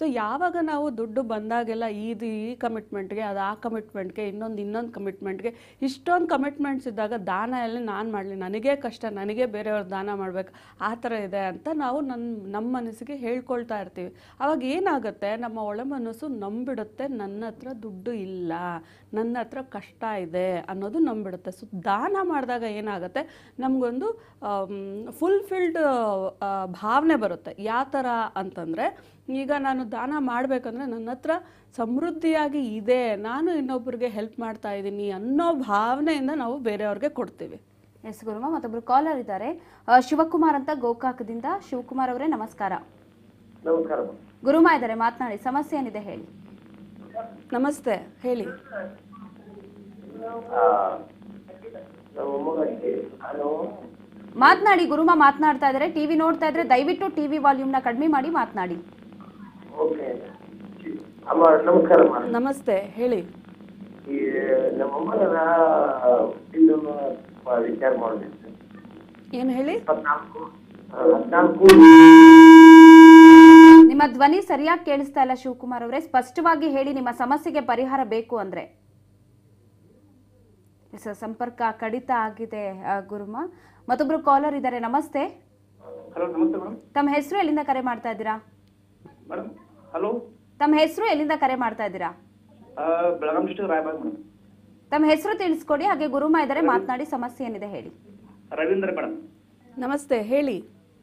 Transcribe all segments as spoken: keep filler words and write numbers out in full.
ಯಾವಾಗ ನಾವು ದುಡ್ಡು ಬಂದಾಗೆಲ್ಲ ಇದು ಈ ಕಮಿಟ್ಮೆಂಟ್ಗೆ, ಅದು ಆ ಕಮಿಟ್ಮೆಂಟ್ಗೆ, ಇನ್ನೊಂದು ಇನ್ನೊಂದು ಕಮಿಟ್ಮೆಂಟ್ಗೆ, ಇಷ್ಟೊಂದು ಕಮಿಟ್ಮೆಂಟ್ಸ್ ಇದ್ದಾಗ ದಾನ ಎಲ್ಲ ನಾನು ಮಾಡಲಿ, ನನಗೇ ಕಷ್ಟ, ನನಗೆ ಬೇರೆಯವ್ರು ದಾನ ಮಾಡಬೇಕು, ಆ ಥರ ಇದೆ ಅಂತ ನಾವು ನನ್ನ ನಮ್ಮ ಮನಸ್ಸಿಗೆ ಹೇಳ್ಕೊಳ್ತಾ ಇರ್ತೀವಿ. ಅವಾಗ ಏನಾಗುತ್ತೆ, ನಮ್ಮ ಒಳ ಮನಸ್ಸು ನಂಬಿಡುತ್ತೆ ನನ್ನ ಹತ್ರ ದುಡ್ಡು ಇಲ್ಲ, ನನ್ನ ಹತ್ರ ಕಷ್ಟ ಇದೆ ಅನ್ನೋದು ನಂಬಿಡುತ್ತೆ. ಸೊ ದಾನ ಮಾಡಿದಾಗ ಏನಾಗುತ್ತೆ, ನಮಗೊಂದು ಫುಲ್ಫಿಲ್ಡ್ ಭಾವನೆ ಬರುತ್ತೆ. ಯಾವ ಥರ ಅಂತಂದರೆ, ಈಗ ನಾನು ದಾನ ಮಾಡಬೇಕಂದ್ರೆ ನನ್ನ ಹತ್ರ ಸಮೃದ್ಧಿಯಾಗಿ ಇದೆ, ನಾನು ಇನ್ನೊಬ್ಬರಿಗೆ ಹೆಲ್ಪ್ ಮಾಡ್ತಾ ಇದ್ದೀನಿ ಅನ್ನೋ ಭಾವನೆಯಿಂದ ನಾವು ಬೇರೆಯವ್ರಿಗೆ ಕೊಡ್ತೀವಿ. ಎಸ್ ಗುರುಮ, ಮತ್ತೊಬ್ರು ಕಾಲರ್ ಇದ್ದಾರೆ, ಶಿವಕುಮಾರ್ ಅಂತ ಗೋಕಾಕದಿಂದ. ಶಿವಕುಮಾರ್ ಅವರೇ ನಮಸ್ಕಾರ. ನಮಸ್ಕಾರ ಗುರುಮ ಇದ್ದಾರೆ, ಮಾತನಾಡಿ, ಸಮಸ್ಯೆ ಏನಿದೆ ಹೇಳಿ. ನಮಸ್ತೆ, ಹೇಳಿ. ಮಾತನಾಡಿ ಗುರುಮ, ಮಾತನಾಡ್ತಾ ಇದ್ದಾರೆ. ಟಿವಿ ನೋಡ್ತಾ ಇದ್ರೆ ದಯವಿಟ್ಟು ಟಿವಿ ವಾಲ್ಯೂಮ್ನ ಕಡಿಮೆ ಮಾಡಿ ಮಾತನಾಡಿ. ನಮಸ್ಕಾರ. ನಮಸ್ತೆ, ಹೇಳಿ. ಈ ನಮ್ಮಮ್ಮನ ವಿಚಾರ ಮಾಡಬೇಕು. ಏನು ಹೇಳಿ? ನಿಮ್ಮ ಧ್ವನಿ ಸರಿಯಾಗಿ ಕೇಳಿಸ್ತಾ ಇಲ್ಲ ಶಿವಕುಮಾರ್ ಅವರೇ, ಸ್ಪಷ್ಟವಾಗಿ ಹೇಳಿ ನಿಮ್ಮ ಸಮಸ್ಯೆಗೆ ಪರಿಹಾರ ಬೇಕು ಅಂದ್ರೆ. ಸಂಪರ್ಕ ಕಡಿತ ಆಗಿದೆ ಗುರುಮ. ಮತ್ತೊಬ್ರು ಕಾಲರ್ ಇದ್ದಾರೆ, ನಮಸ್ತೆ. ತಮ್ಮ ಹೆಸರು ಎಲ್ಲಿಂದ ಕರೆ ಮಾಡ್ತಾ ಇದ್ದೀರಾ? ಹಲೋ, ತಮ್ಮ ಹೆಸರು ಎಲ್ಲಿಂದ ಕರೆ ಮಾಡ್ತಾ ಇದ್ದೀರಾ? Belagavi district Raybag madam. ತಮ್ಮ ಹೆಸರು ತಿಳಿಸ್ಕೊಡಿ, ಹಾಗೆ ಗುರುಮ ಇದ್ದಾರೆ, ಮಾತನಾಡಿ, ಸಮಸ್ಯೆ ಏನಿದೆ ಹೇಳಿ. ರವೀಂದ್ರ ಮೇಡಮ್. ನಮಸ್ತೆ, ಹೇಳಿ.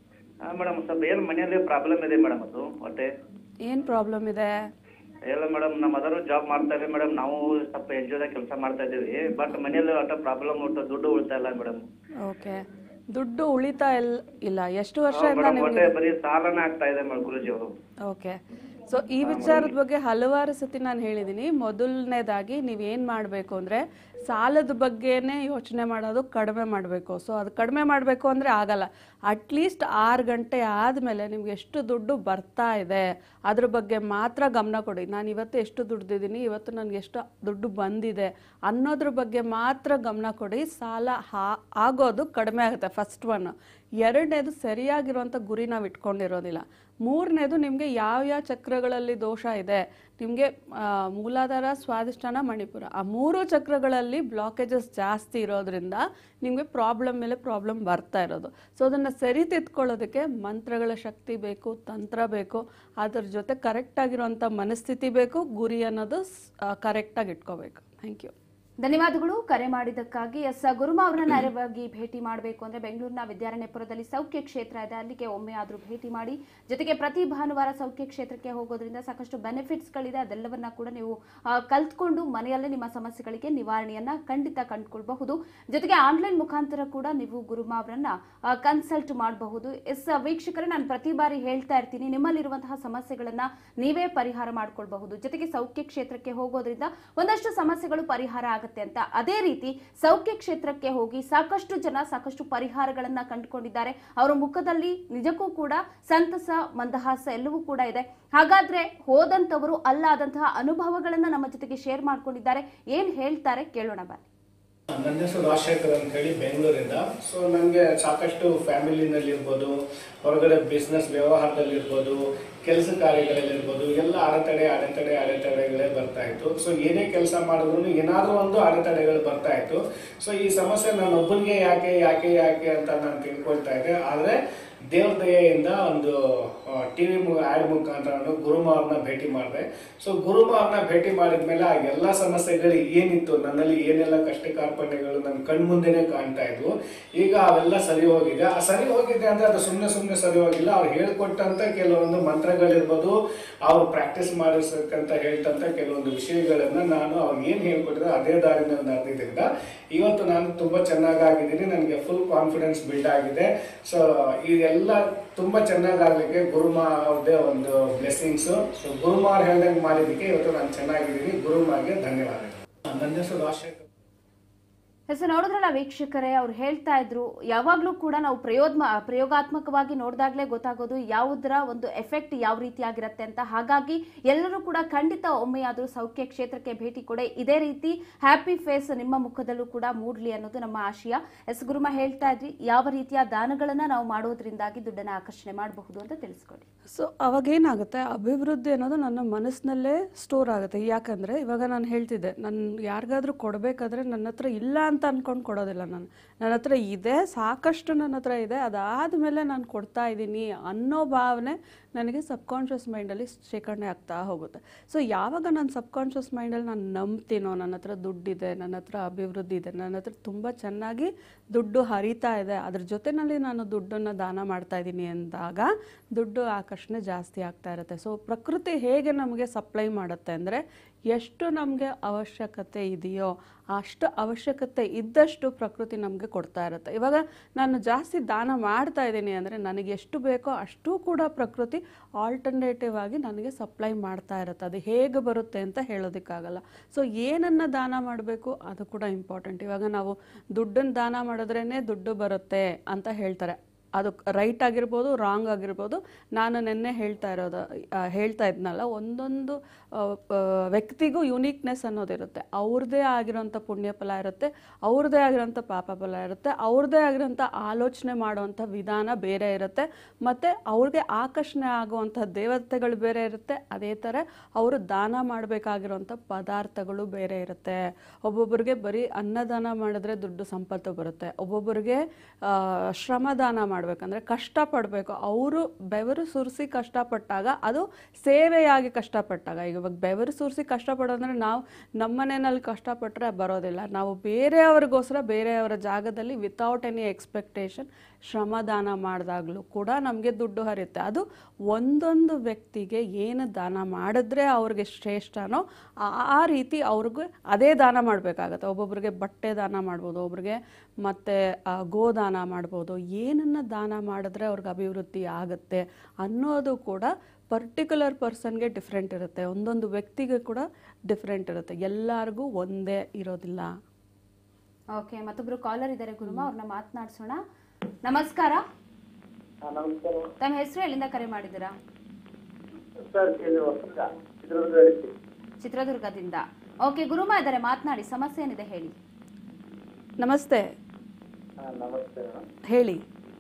ಮೇಡಮ್ ಸ್ವಲ್ಪ ಏನು ಮನೆಯಲ್ಲಿ ಪ್ರಾಬ್ಲಮ್ ಇದೆ ಮೇಡಮ್. ಅದು ಹೊಟ್ಟೆ ಏನು ಪ್ರಾಬ್ಲಮ್ ಇದೆ? ಎಲ್ಲ ಮೇಡಮ್, ನಮ್ಮ ಮದರು ಜಾಬ್ ಮಾಡ್ತಾ ಇದ್ದೀವಿ ಮೇಡಮ್, ನಾವು ಸ್ವಲ್ಪ ಎನ್ ಜಿ ಒದಾಗ ಕೆಲಸ ಮಾಡ್ತಾ ಇದ್ದೀವಿ. ಬಟ್ ಮನೆಯಲ್ಲಿ ಒಟ್ಟು ಪ್ರಾಬ್ಲಮ್ ಒಟ್ಟು ದುಡ್ಡು ಉಳಿತಾ ಇಲ್ಲ ಮೇಡಮ್. ಓಕೆ, ದುಡ್ಡು ಉಳಿತಾ ಇಲ್ಲ. ಎಷ್ಟು ವರ್ಷದಿಂದ ಹೊಟ್ಟೆ ಬರೀ ಸಾಲನೇ ಆಗ್ತಾ ಇದೆ ಮೇಡಮ್ ಗುರುಜಿ ಅವರು. ಓಕೆ, ಸೊ ಈ ವಿಚಾರದ ಬಗ್ಗೆ ಹಲವಾರು ಸತಿ ನಾನು ಹೇಳಿದ್ದೀನಿ. ಮೊದಲನೇದಾಗಿ ನೀವೇನು ಮಾಡಬೇಕು ಅಂದರೆ, ಸಾಲದ ಬಗ್ಗೆನೇ ಯೋಚನೆ ಮಾಡೋದು ಕಡಿಮೆ ಮಾಡಬೇಕು. ಸೊ ಅದು ಕಡಿಮೆ ಮಾಡಬೇಕು ಅಂದರೆ ಆಗಲ್ಲ. ಅಟ್ಲೀಸ್ಟ್ ಆರು ಗಂಟೆ ಆದಮೇಲೆ ನಿಮ್ಗೆ ಎಷ್ಟು ದುಡ್ಡು ಬರ್ತಾ ಇದೆ ಅದ್ರ ಬಗ್ಗೆ ಮಾತ್ರ ಗಮನ ಕೊಡಿ. ನಾನು ಇವತ್ತು ಎಷ್ಟು ದುಡ್ದಿದ್ದೀನಿ, ಇವತ್ತು ನನಗೆ ಎಷ್ಟು ದುಡ್ಡು ಬಂದಿದೆ ಅನ್ನೋದ್ರ ಬಗ್ಗೆ ಮಾತ್ರ ಗಮನ ಕೊಡಿ. ಸಾಲ ಹಾ ಆಗೋದು ಕಡಿಮೆ ಆಗುತ್ತೆ, ಫಸ್ಟ್ ಒನ್. ಎರಡನೇದು, ಸರಿಯಾಗಿರುವಂಥ ಗುರಿ ನಾವು ಇಟ್ಕೊಂಡಿರೋದಿಲ್ಲ. ಮೂರನೇದು, ನಿಮಗೆ ಯಾವ್ಯಾವ ಚಕ್ರಗಳಲ್ಲಿ ದೋಷ ಇದೆ, ನಿಮಗೆ ಮೂಲಾಧಾರ, ಸ್ವಾಧಿಷ್ಠಾನ, ಮಣಿಪುರ, ಆ ಮೂರು ಚಕ್ರಗಳಲ್ಲಿ ಬ್ಲಾಕೇಜಸ್ ಜಾಸ್ತಿ ಇರೋದ್ರಿಂದ ನಿಮಗೆ ಪ್ರಾಬ್ಲಮ್ ಮೇಲೆ ಪ್ರಾಬ್ಲಮ್ ಬರ್ತಾ ಇರೋದು. ಸೊ ಅದನ್ನು ಸರಿ ತಿದ್ಕೊಳ್ಳೋದಕ್ಕೆ ಮಂತ್ರಗಳ ಶಕ್ತಿ ಬೇಕು, ತಂತ್ರ ಬೇಕು, ಅದ್ರ ಜೊತೆ ಕರೆಕ್ಟಾಗಿರುವಂಥ ಮನಸ್ಥಿತಿ ಬೇಕು, ಗುರಿ ಅನ್ನೋದು ಕರೆಕ್ಟಾಗಿ ಇಟ್ಕೋಬೇಕು. Thank you. ಧನ್ಯವಾದಗಳು ಕರೆ ಮಾಡಿದ್ದಕ್ಕಾಗಿ. ಎಸ್ ಗುರುಮ ಅವರನ್ನ ನೇರವಾಗಿ ಭೇಟಿ ಮಾಡಬೇಕು ಅಂದ್ರೆ ಬೆಂಗಳೂರಿನ ವಿದ್ಯಾರಣ್ಯಪುರದಲ್ಲಿ ಸೌಖ್ಯ ಕ್ಷೇತ್ರ ಇದೆ, ಅಲ್ಲಿಗೆ ಒಮ್ಮೆ ಆದರೂ ಭೇಟಿ ಮಾಡಿ. ಜೊತೆಗೆ ಪ್ರತಿ ಭಾನುವಾರ ಸೌಖ್ಯ ಕ್ಷೇತ್ರಕ್ಕೆ ಹೋಗೋದ್ರಿಂದ ಸಾಕಷ್ಟು ಬೆನಿಫಿಟ್ಸ್ಗಳಿದೆ, ಅದೆಲ್ಲವನ್ನ ಕೂಡ ನೀವು ಕಲ್ತ್ಕೊಂಡು ಮನೆಯಲ್ಲೇ ನಿಮ್ಮ ಸಮಸ್ಯೆಗಳಿಗೆ ನಿವಾರಣೆಯನ್ನ ಖಂಡಿತ ಕಂಡುಕೊಳ್ಬಹುದು. ಜೊತೆಗೆ ಆನ್ಲೈನ್ ಮುಖಾಂತರ ಕೂಡ ನೀವು ಗುರುಮ ಅವರನ್ನ ಕನ್ಸಲ್ಟ್ ಮಾಡಬಹುದು. ಎಸ್ ವೀಕ್ಷಕರೇ, ನಾನು ಪ್ರತಿ ಬಾರಿ ಹೇಳ್ತಾ ಇರ್ತೀನಿ, ನಿಮ್ಮಲ್ಲಿರುವಂತಹ ಸಮಸ್ಯೆಗಳನ್ನ ನೀವೇ ಪರಿಹಾರ ಮಾಡ್ಕೊಳ್ಬಹುದು. ಜೊತೆಗೆ ಸೌಖ್ಯ ಕ್ಷೇತ್ರಕ್ಕೆ ಹೋಗೋದ್ರಿಂದ ಒಂದಷ್ಟು ಸಮಸ್ಯೆಗಳು ಪರಿಹಾರ ಆಗುತ್ತೆ ಅಂತ. ಅದೇ ರೀತಿ ಸೌಖ್ಯ ಕ್ಷೇತ್ರಕ್ಕೆ ಹೋಗಿ ಸಾಕಷ್ಟು ಜನ ಸಾಕಷ್ಟು ಪರಿಹಾರಗಳನ್ನ ಕಂಡುಕೊಂಡಿದ್ದಾರೆ. ಅವರ ಮುಖದಲ್ಲಿ ನಿಜಕ್ಕೂ ಕೂಡ ಸಂತಸ, ಮಂದಹಾಸ ಎಲ್ಲವೂ ಕೂಡ ಇದೆ. ಹಾಗಾದ್ರೆ ಹೋದಂತವರು ಅಲ್ಲಾದಂತಹ ಅನುಭವಗಳನ್ನ ನಮ್ಮ ಜೊತೆಗೆ ಶೇರ್ ಮಾಡ್ಕೊಂಡಿದ್ದಾರೆ. ಏನ್ ಹೇಳ್ತಾರೆ ಕೇಳೋಣ ಬನ್ನಿ. ನನ್ನ ಹೆಸರು ರಾಜಶೇಖರ್ ಅಂತ ಹೇಳಿ ಬೆಂಗಳೂರಿಂದ. ಸೊ ನನಗೆ ಸಾಕಷ್ಟು ಫ್ಯಾಮಿಲಿನಲ್ಲಿ ಇರ್ಬೋದು, ಹೊರಗಡೆ ಬಿಸ್ನೆಸ್ ವ್ಯವಹಾರದಲ್ಲಿ ಇರ್ಬೋದು, ಕೆಲಸ ಕಾರ್ಯಗಳಲ್ಲಿರ್ಬೋದು, ಎಲ್ಲ ಅಡೆತಡೆ ಅಡೆತಡೆ ಅಡೆತಡೆಗಳೇ ಬರ್ತಾ ಇತ್ತು. ಸೊ ಏನೇ ಕೆಲಸ ಮಾಡಿದ್ರು ಏನಾದರೂ ಒಂದು ಅಡೆತಡೆಗಳು ಬರ್ತಾ ಇತ್ತು. ಸೊ ಈ ಸಮಸ್ಯೆ ನಾನು ಒಬ್ಬನಿಗೆ ಯಾಕೆ ಯಾಕೆ ಯಾಕೆ ಅಂತ ನಾನು ತಿಳ್ಕೊಳ್ತಾ ಇದ್ದೆ. ಆದರೆ ದೇವ್ರ ದಯೆಯಿಂದ ಒಂದು ಟಿ ವಿ ಮು ಆ್ಯಡ್ ಮುಖಾಂತರ ನಾನು ಗುರುಮ ಅವ್ರನ್ನ ಭೇಟಿ ಮಾಡಿದೆ. ಸೊ ಗುರುಮ ಅವ್ರನ್ನ ಭೇಟಿ ಮಾಡಿದ ಮೇಲೆ ಆ ಎಲ್ಲ ಸಮಸ್ಯೆಗಳು ಏನಿತ್ತು, ನನ್ನಲ್ಲಿ ಏನೆಲ್ಲ ಕಷ್ಟ ಕಾರ್ಪಣ್ಯಗಳು ನನ್ನ ಕಣ್ಮುಂದೆನೇ ಕಾಣ್ತಾ ಇದ್ವು. ಈಗ ಅವೆಲ್ಲ ಸರಿ ಹೋಗಿದೆ. ಆ ಸರಿ ಹೋಗಿದೆ ಅಂದರೆ ಅದು ಸುಮ್ಮನೆ ಸುಮ್ಮನೆ ಸರಿ ಹೋಗಿಲ್ಲ. ಅವ್ರು ಹೇಳ್ಕೊಟ್ಟಂಥ ಕೆಲವೊಂದು ಮಂತ್ರಗಳಿರ್ಬೋದು, ಅವ್ರು ಪ್ರಾಕ್ಟೀಸ್ ಮಾಡಿಸಕ್ಕಂತ ಹೇಳ್ತಂಥ ಕೆಲವೊಂದು ವಿಷಯಗಳನ್ನು ನಾನು ಅವ್ರಿಗೆ ಏನು ಹೇಳ್ಕೊಟ್ಟಿದ್ರೆ ಅದೇ ದಾರಿನ ನಡೆದಿದ್ದರಿಂದ ಇವತ್ತು ನಾನು ತುಂಬ ಚೆನ್ನಾಗಿದ್ದೀನಿ. ನನಗೆ ಫುಲ್ ಕಾನ್ಫಿಡೆನ್ಸ್ ಬಿಲ್ಡ್ ಆಗಿದೆ. ಸೊ ಇದೆಲ್ಲ ತುಂಬ ಚೆನ್ನಾಗಾಗಲಿಕ್ಕೆ ಗುರುಮ ಅವ್ರದ್ದೇ ಒಂದು ಬ್ಲೆಸ್ಸಿಂಗ್ಸು. ಸೊ ಗುರುಮ ಅವ್ರು ಹೇಳ್ದಂಗೆ ಮಾಡಿದ್ದಕ್ಕೆ ಇವತ್ತು ನಾನು ಚೆನ್ನಾಗಿದ್ದೀನಿ. ಗುರುಮಾಗೆ ಧನ್ಯವಾದಗಳು. ನನ್ನ ಹೆಸರು ರಾಜಶೇಖರ್. ಹೆಸರು ನೋಡಿದ್ರಲ್ಲ ವೀಕ್ಷಕರೇ, ಅವ್ರು ಹೇಳ್ತಾ ಇದ್ರು ಯಾವಾಗಲೂ ಕೂಡ ನಾವು ಪ್ರಯೋಗ ಪ್ರಯೋಗಾತ್ಮಕವಾಗಿ ನೋಡಿದಾಗಲೇ ಗೊತ್ತಾಗೋದು ಯಾವುದರ ಒಂದು ಎಫೆಕ್ಟ್ ಯಾವ ರೀತಿಯಾಗಿರುತ್ತೆ ಅಂತ. ಹಾಗಾಗಿ ಎಲ್ಲರೂ ಕೂಡ ಖಂಡಿತ ಒಮ್ಮೆಯಾದರೂ ಸೌಖ್ಯ ಕ್ಷೇತ್ರಕ್ಕೆ ಭೇಟಿ ಕೊಡಿ. ಇದೇ ರೀತಿ ಹ್ಯಾಪಿ ಫೇಸ್ ನಿಮ್ಮ ಮುಖದಲ್ಲೂ ಕೂಡ ಮೂಡ್ಲಿ ಅನ್ನೋದು ನಮ್ಮ ಆಶಯ. ಎಸ್ ಗುರುಮ ಹೇಳ್ತಾ ಇದ್ರಿ, ಯಾವ ರೀತಿಯ ದಾನಗಳನ್ನ ನಾವು ಮಾಡೋದ್ರಿಂದಾಗಿ ದುಡ್ಡನ್ನ ಆಕರ್ಷಣೆ ಮಾಡಬಹುದು ಅಂತ ತಿಳಿಸ್ಕೊಡಿ. ಸೊ ಅವಾಗೇನಾಗುತ್ತೆ, ಅಭಿವೃದ್ಧಿ ಅನ್ನೋದು ನನ್ನ ಮನಸ್ಸಿನಲ್ಲೇ ಸ್ಟೋರ್ ಆಗುತ್ತೆ. ಯಾಕಂದರೆ ಇವಾಗ ನಾನು ಹೇಳ್ತಿದ್ದೆ, ನಾನು ಯಾರಿಗಾದ್ರೂ ಕೊಡಬೇಕಾದ್ರೆ ನನ್ನ ಹತ್ರ ಇಲ್ಲ ಅಂತ ಅಂದ್ಕೊಂಡು ಕೊಡೋದಿಲ್ಲ. ನಾನು ನನ್ನ ಹತ್ರ ಇದೆ, ಸಾಕಷ್ಟು ನನ್ನ ಹತ್ರ ಇದೆ, ಅದಾದಮೇಲೆ ನಾನು ಕೊಡ್ತಾ ಇದ್ದೀನಿ ಅನ್ನೋ ಭಾವನೆ ನನಗೆ ಸಬ್ಕಾನ್ಷಿಯಸ್ ಮೈಂಡಲ್ಲಿ ಶೇಖರಣೆ ಆಗ್ತಾ ಹೋಗುತ್ತೆ. ಸೊ ಯಾವಾಗ ನಾನು ಸಬ್ಕಾನ್ಷಿಯಸ್ ಮೈಂಡಲ್ಲಿ ನಾನು ನಂಬ್ತೀನೋ ನನ್ನ ಹತ್ರ ದುಡ್ಡಿದೆ, ನನ್ನ ಹತ್ರ ಅಭಿವೃದ್ಧಿ ಇದೆ, ನನ್ನ ಹತ್ರ ತುಂಬ ಚೆನ್ನಾಗಿ ದುಡ್ಡು ಹರಿತಾ ಇದೆ, ಅದ್ರ ಜೊತೆಯಲ್ಲಿ ನಾನು ದುಡ್ಡನ್ನು ದಾನ ಮಾಡ್ತಾ ಇದ್ದೀನಿ ಅಂದಾಗ ದುಡ್ಡು ಆಕರ್ಷಣೆ ಜಾಸ್ತಿ ಆಗ್ತಾ ಇರುತ್ತೆ. ಸೊ ಪ್ರಕೃತಿ ಹೇಗೆ ನಮಗೆ ಸಪ್ಲೈ ಮಾಡುತ್ತೆ ಅಂದರೆ, ಎಷ್ಟು ನಮಗೆ ಅವಶ್ಯಕತೆ ಇದೆಯೋ ಅಷ್ಟು ಅವಶ್ಯಕತೆ ಇದ್ದಷ್ಟು ಪ್ರಕೃತಿ ನಮಗೆ ಕೊಡ್ತಾ ಇರುತ್ತೆ. ಇವಾಗ ನಾನು ಜಾಸ್ತಿ ದಾನ ಮಾಡ್ತಾ ಇದ್ದೀನಿ ಅಂದರೆ ನನಗೆ ಎಷ್ಟು ಬೇಕೋ ಅಷ್ಟು ಕೂಡ ಪ್ರಕೃತಿ ಆಲ್ಟರ್ನೇಟಿವ್ ಆಗಿ ನನಗೆ ಸಪ್ಲೈ ಮಾಡ್ತಾ ಇರುತ್ತೆ. ಅದು ಹೇಗೆ ಬರುತ್ತೆ ಅಂತ ಹೇಳೋದಕ್ಕಾಗಲ್ಲ. ಸೊ ಏನನ್ನು ದಾನ ಮಾಡಬೇಕು ಅದು ಕೂಡ ಇಂಪಾರ್ಟೆಂಟ್. ಇವಾಗ ನಾವು ದುಡ್ಡನ್ನು ದಾನ ಮಾಡಿದ್ರೇ ದುಡ್ಡು ಬರುತ್ತೆ ಅಂತ ಹೇಳ್ತಾರೆ. ಅದು ರೈಟ್ ಆಗಿರ್ಬೋದು, ರಾಂಗ್ ಆಗಿರ್ಬೋದು. ನಾನು ನಿನ್ನೆ ಹೇಳ್ತಾ ಇರೋದು ಹೇಳ್ತಾ ಇದ್ನಲ್ಲ, ಒಂದೊಂದು ವ್ಯಕ್ತಿಗೂ ಯುನೀಕ್ನೆಸ್ ಅನ್ನೋದಿರುತ್ತೆ. ಅವ್ರದ್ದೇ ಆಗಿರೋಂಥ ಪುಣ್ಯಫಲ ಇರುತ್ತೆ, ಅವ್ರದ್ದೇ ಆಗಿರೋಂಥ ಪಾಪಫಲ ಇರುತ್ತೆ, ಅವ್ರದ್ದೇ ಆಗಿರೋಂಥ ಆಲೋಚನೆ ಮಾಡುವಂಥ ವಿಧಾನ ಬೇರೆ ಇರುತ್ತೆ, ಮತ್ತು ಅವ್ರಿಗೆ ಆಕರ್ಷಣೆ ಆಗುವಂಥ ದೇವತೆಗಳು ಬೇರೆ ಇರುತ್ತೆ. ಅದೇ ಥರ ಅವರು ದಾನ ಮಾಡಬೇಕಾಗಿರೋಂಥ ಪದಾರ್ಥಗಳು ಬೇರೆ ಇರುತ್ತೆ. ಒಬ್ಬೊಬ್ಬರಿಗೆ ಬರೀ ಅನ್ನದಾನ ಮಾಡಿದ್ರೆ ದುಡ್ಡು ಸಂಪತ್ತು ಬರುತ್ತೆ, ಒಬ್ಬೊಬ್ಬರಿಗೆ ಶ್ರಮದಾನ ಮಾಡಿ ಮಾಡಬೇಕಂದ್ರೆ ಕಷ್ಟಪಡಬೇಕು. ಅವರು ಬೆವರು ಸುರಿಸಿ ಕಷ್ಟಪಟ್ಟಾಗ ಅದು ಸೇವೆಯಾಗಿ ಕಷ್ಟಪಟ್ಟಾಗ. ಈಗ ಇವಾಗ ಬೆವರು ಸುರಿಸಿ ಕಷ್ಟಪಡೋದಂದ್ರೆ ನಾವು ನಮ್ಮನೆಯಲ್ಲಿ ಕಷ್ಟಪಟ್ಟರೆ ಬರೋದಿಲ್ಲ. ನಾವು ಬೇರೆಯವ್ರಿಗೋಸ್ಕರ ಬೇರೆಯವರ ಜಾಗದಲ್ಲಿ ವಿತೌಟ್ ಎನಿ ಎಕ್ಸ್ಪೆಕ್ಟೇಷನ್ ಶ್ರಮದಾನ ಮಾಡಿದಾಗಲೂ ಕೂಡ ನಮಗೆ ದುಡ್ಡು ಹರಿಯುತ್ತೆ. ಅದು ಒಂದೊಂದು ವ್ಯಕ್ತಿಗೆ ಏನು ದಾನ ಮಾಡಿದ್ರೆ ಅವ್ರಿಗೆ ಶ್ರೇಷ್ಠನೋ ಆ ರೀತಿ ಅವ್ರಿಗೆ ಅದೇ ದಾನ ಮಾಡಬೇಕಾಗತ್ತೆ. ಒಬ್ಬೊಬ್ರಿಗೆ ಬಟ್ಟೆ ದಾನ ಮಾಡ್ಬೋದು, ಒಬ್ರಿಗೆ ಮತ್ತು ಗೋದಾನ ಮಾಡ್ಬೋದು. ಏನನ್ನು ದಾನ ಮಾಡಿದ್ರೆ ಅವ್ರಿಗೆ ಅಭಿವೃದ್ಧಿ ಆಗುತ್ತೆ ಅನ್ನೋದು ಕೂಡ ಪರ್ಟಿಕ್ಯುಲರ್ ಪರ್ಸನ್ಗೆ ಡಿಫ್ರೆಂಟ್ ಇರುತ್ತೆ, ಒಂದೊಂದು ವ್ಯಕ್ತಿಗೆ ಕೂಡ ಡಿಫ್ರೆಂಟ್ ಇರುತ್ತೆ, ಎಲ್ಲರಿಗೂ ಒಂದೇ ಇರೋದಿಲ್ಲ. ಓಕೆ, ಮತ್ತೊಬ್ರು ಕಾಲರ್ ಇದ್ದಾರೆ ಗುರುಮ, ಅವ್ರನ್ನ ಮಾತನಾಡ್ಸೋಣ. ನಮಸ್ಕಾರ. ನಮಸ್ಕಾರ. ತಮ್ಮ ಹೆಸರು, ಎಲ್ಲಿಂದ ಕರೆ ಮಾಡಿದ್ದೀರಾ? ಚಿತ್ರದುರ್ಗದಿಂದ. ಓಕೆ ಗುರುಮ ಇದ್ದಾರೆ, ಮಾತನಾಡಿ, ಸಮಸ್ಯೆ ಏನಿದೆ ಹೇಳಿ. ನಮಸ್ತೆ. ನಮಸ್ತೆ. ಹೇಳಿ.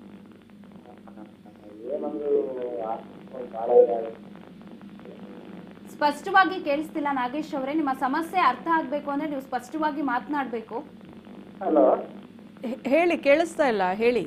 ಸ್ಪಷ್ಟವಾಗಿ ಕೇಳಿಸ್ತಿಲ್ಲ ನಾಗೇಶ್ ಅವರೇ, ನಿಮ್ಮ ಸಮಸ್ಯೆ ಅರ್ಥ ಆಗ್ಬೇಕು ಅಂದ್ರೆ ನೀವು ಸ್ಪಷ್ಟವಾಗಿ ಮಾತನಾಡಬೇಕು. ಹಲೋ, ಹೇಳಿ, ಕೇಳಿಸ್ತಾ ಇಲ್ಲ, ಹೇಳಿ.